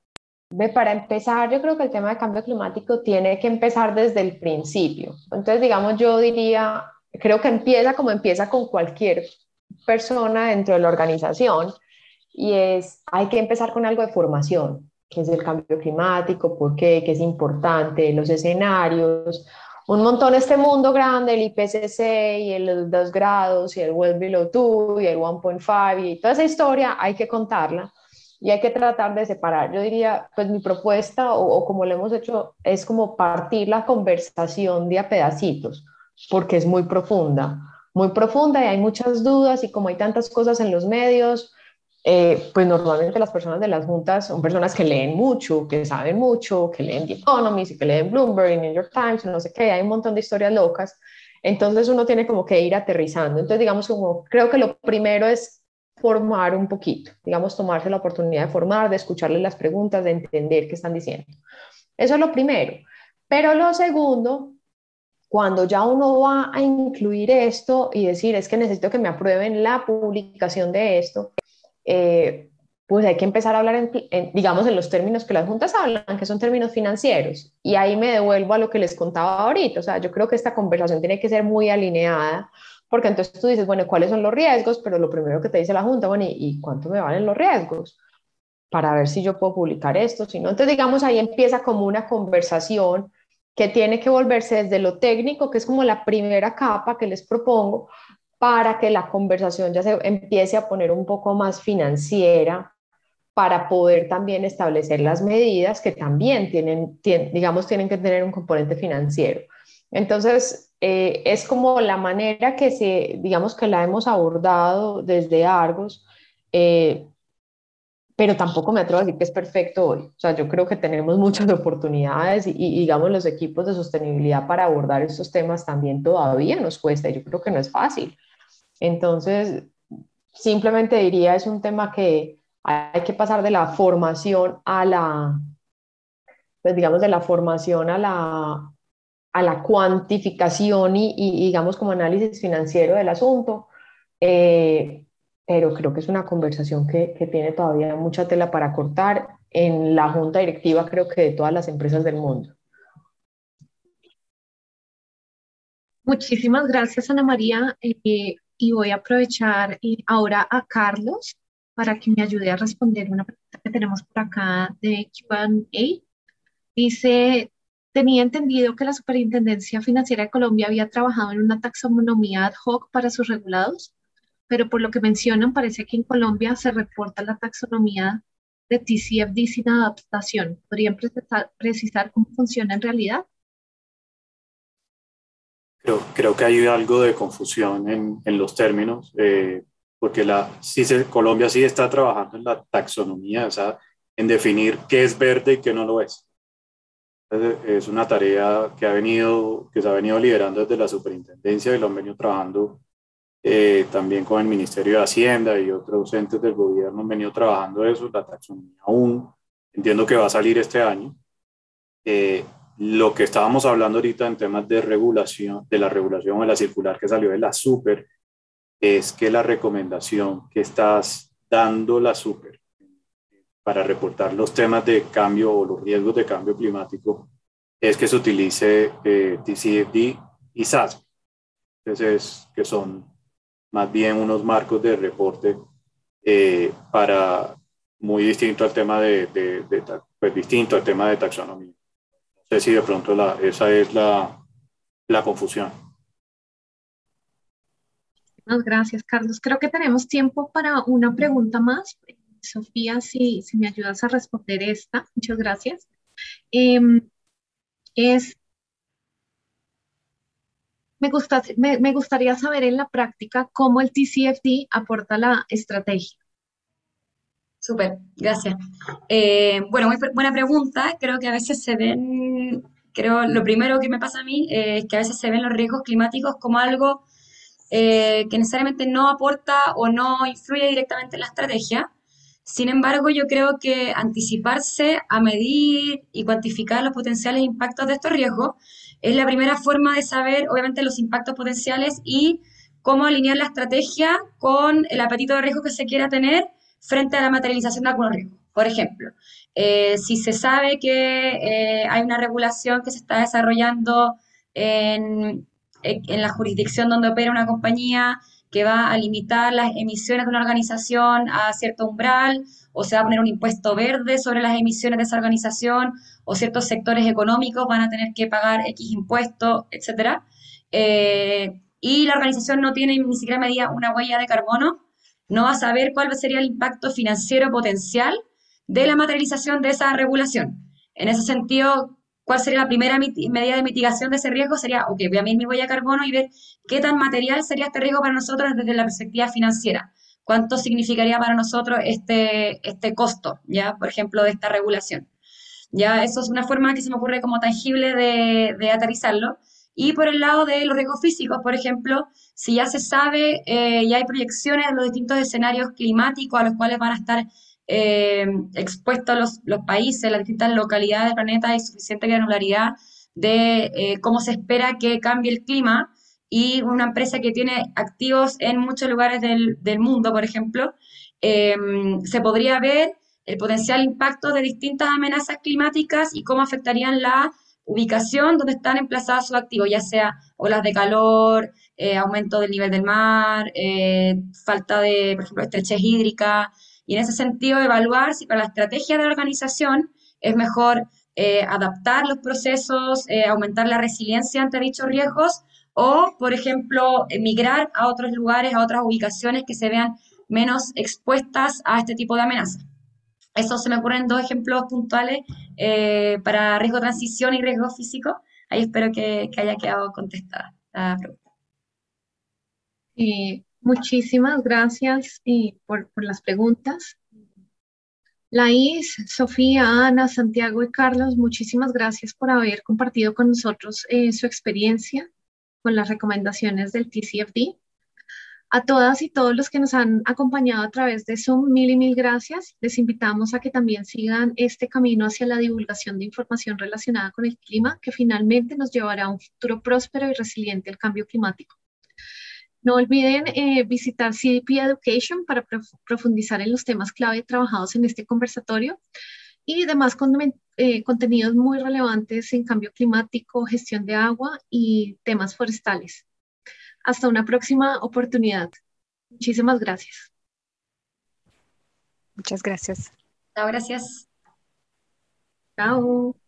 ve, para empezar, yo creo que el tema de cambio climático tiene que empezar desde el principio. Entonces, digamos, yo diría, creo que empieza como empieza con cualquier persona dentro de la organización, y es, hay que empezar con algo de formación, qué es el cambio climático, por qué, qué es importante, los escenarios, un montón este mundo grande, el I P C C y el dos grados y el well below two y el uno punto cinco y toda esa historia hay que contarla y hay que tratar de separar. Yo diría, pues mi propuesta o, o como lo hemos hecho es como partir la conversación de a pedacitos, porque es muy profunda, muy profunda y hay muchas dudas y como hay tantas cosas en los medios, eh, pues normalmente las personas de las juntas son personas que leen mucho, que saben mucho, que leen The Economist y que leen Bloomberg y New York Times, no sé qué, hay un montón de historias locas. Entonces uno tiene como que ir aterrizando. Entonces, digamos, como creo que lo primero es formar un poquito, digamos, tomarse la oportunidad de formar, de escucharles las preguntas, de entender qué están diciendo. Eso es lo primero. Pero lo segundo, cuando ya uno va a incluir esto y decir, es que necesito que me aprueben la publicación de esto, eh, pues hay que empezar a hablar, en, en, digamos, en los términos que las juntas hablan, que son términos financieros. Y ahí me devuelvo a lo que les contaba ahorita. O sea, yo creo que esta conversación tiene que ser muy alineada, porque entonces tú dices, bueno, ¿cuáles son los riesgos? Pero lo primero que te dice la junta, bueno, ¿y, y cuánto me valen los riesgos? Para ver si yo puedo publicar esto, si no. Entonces, digamos, ahí empieza como una conversación que tiene que volverse desde lo técnico, que es como la primera capa que les propongo, para que la conversación ya se empiece a poner un poco más financiera, para poder también establecer las medidas que también tienen, tienen digamos, tienen que tener un componente financiero. Entonces, eh, es como la manera que se, digamos, que la hemos abordado desde Argos, eh, pero tampoco me atrevo a decir que es perfecto hoy. O sea, yo creo que tenemos muchas oportunidades y, y, digamos, los equipos de sostenibilidad para abordar estos temas también todavía nos cuesta y yo creo que no es fácil. Entonces, simplemente diría, es un tema que hay que pasar de la formación a la, pues digamos, de la formación a la, a la cuantificación y, y, digamos, como análisis financiero del asunto. Eh, pero creo que es una conversación que, que tiene todavía mucha tela para cortar en la junta directiva, creo que de todas las empresas del mundo. Muchísimas gracias, Ana María. Eh, y voy a aprovechar eh, ahora a Carlos para que me ayude a responder una pregunta que tenemos por acá de Q and A. Dice, tenía entendido que la Superintendencia Financiera de Colombia había trabajado en una taxonomía ad hoc para sus regulados, pero por lo que mencionan, parece que en Colombia se reporta la taxonomía de T C F D sin adaptación. ¿Podrían precisar, precisar cómo funciona en realidad? Creo, creo que hay algo de confusión en, en los términos, eh, porque la, sí se, Colombia sí está trabajando en la taxonomía, o sea, en definir qué es verde y qué no lo es. Entonces, es una tarea que, ha venido, que se ha venido liderando desde la superintendencia y lo han venido trabajando eh, también con el Ministerio de Hacienda y otros entes del gobierno han venido trabajando eso. La taxonomía aún entiendo que va a salir este año. Eh, lo que estábamos hablando ahorita en temas de regulación, de la regulación o de la circular que salió de la Super, es que la recomendación que estás dando la Super para reportar los temas de cambio o los riesgos de cambio climático es que se utilice eh, T C F D y S A S B. Entonces, que son más bien unos marcos de reporte eh, para muy distinto al tema de, de, de, pues distinto al tema de taxonomía. No sé si de pronto la, esa es la, la confusión. Muchas gracias, Carlos. Creo que tenemos tiempo para una pregunta más. Sofía, si, si me ayudas a responder esta. Muchas gracias. Eh, es, me, gusta, me, me gustaría saber en la práctica cómo el T C F D aporta la estrategia. Súper, gracias. Eh, bueno, muy pre- buena pregunta. Creo que a veces se ven, creo lo primero que me pasa a mí eh, es que a veces se ven los riesgos climáticos como algo eh, que necesariamente no aporta o no influye directamente en la estrategia. Sin embargo, yo creo que anticiparse a medir y cuantificar los potenciales impactos de estos riesgos es la primera forma de saber, obviamente, los impactos potenciales y cómo alinear la estrategia con el apetito de riesgo que se quiera tener frente a la materialización de algunos riesgos. Por ejemplo, eh, si se sabe que eh, hay una regulación que se está desarrollando en, en la jurisdicción donde opera una compañía que va a limitar las emisiones de una organización a cierto umbral, o se va a poner un impuesto verde sobre las emisiones de esa organización, o ciertos sectores económicos van a tener que pagar X impuestos, etcétera. Eh, y la organización no tiene ni siquiera medida una huella de carbono, no va a saber cuál sería el impacto financiero potencial de la materialización de esa regulación. En ese sentido, ¿cuál sería la primera medida de mitigación de ese riesgo? Sería, ok, voy a medir mi huella de carbono y ver qué tan material sería este riesgo para nosotros desde la perspectiva financiera. ¿Cuánto significaría para nosotros este, este costo, ya, por ejemplo, de esta regulación? Ya, eso es una forma que se me ocurre como tangible de, de aterrizarlo. Y por el lado de los riesgos físicos, por ejemplo, si ya se sabe, eh, ya hay proyecciones de los distintos escenarios climáticos a los cuales van a estar eh, expuestos los, los países, las distintas localidades del planeta, hay suficiente granularidad de eh, cómo se espera que cambie el clima, y una empresa que tiene activos en muchos lugares del, del mundo, por ejemplo, eh, se podría ver el potencial impacto de distintas amenazas climáticas y cómo afectarían la ubicación donde están emplazados sus activos, ya sea olas de calor, eh, aumento del nivel del mar, eh, falta de, por ejemplo, estrechez hídrica, y en ese sentido evaluar si para la estrategia de la organización es mejor eh, adaptar los procesos, eh, aumentar la resiliencia ante dichos riesgos, o, por ejemplo, emigrar a otros lugares, a otras ubicaciones que se vean menos expuestas a este tipo de amenazas. Eso se me ocurren dos ejemplos puntuales eh, para riesgo de transición y riesgo físico. Ahí espero que, que haya quedado contestada la pregunta. Eh, muchísimas gracias eh, por, por las preguntas. Laís, Sofía, Ana, Santiago y Carlos, muchísimas gracias por haber compartido con nosotros eh, su experiencia con las recomendaciones del T C F D. A todas y todos los que nos han acompañado a través de Zoom, mil y mil gracias. Les invitamos a que también sigan este camino hacia la divulgación de información relacionada con el clima, que finalmente nos llevará a un futuro próspero y resiliente al cambio climático. No olviden eh, visitar C D P Education para prof profundizar en los temas clave trabajados en este conversatorio y demás con eh, contenidos muy relevantes en cambio climático, gestión de agua y temas forestales. Hasta una próxima oportunidad. Muchísimas gracias. Muchas gracias. Chao, gracias. Chao.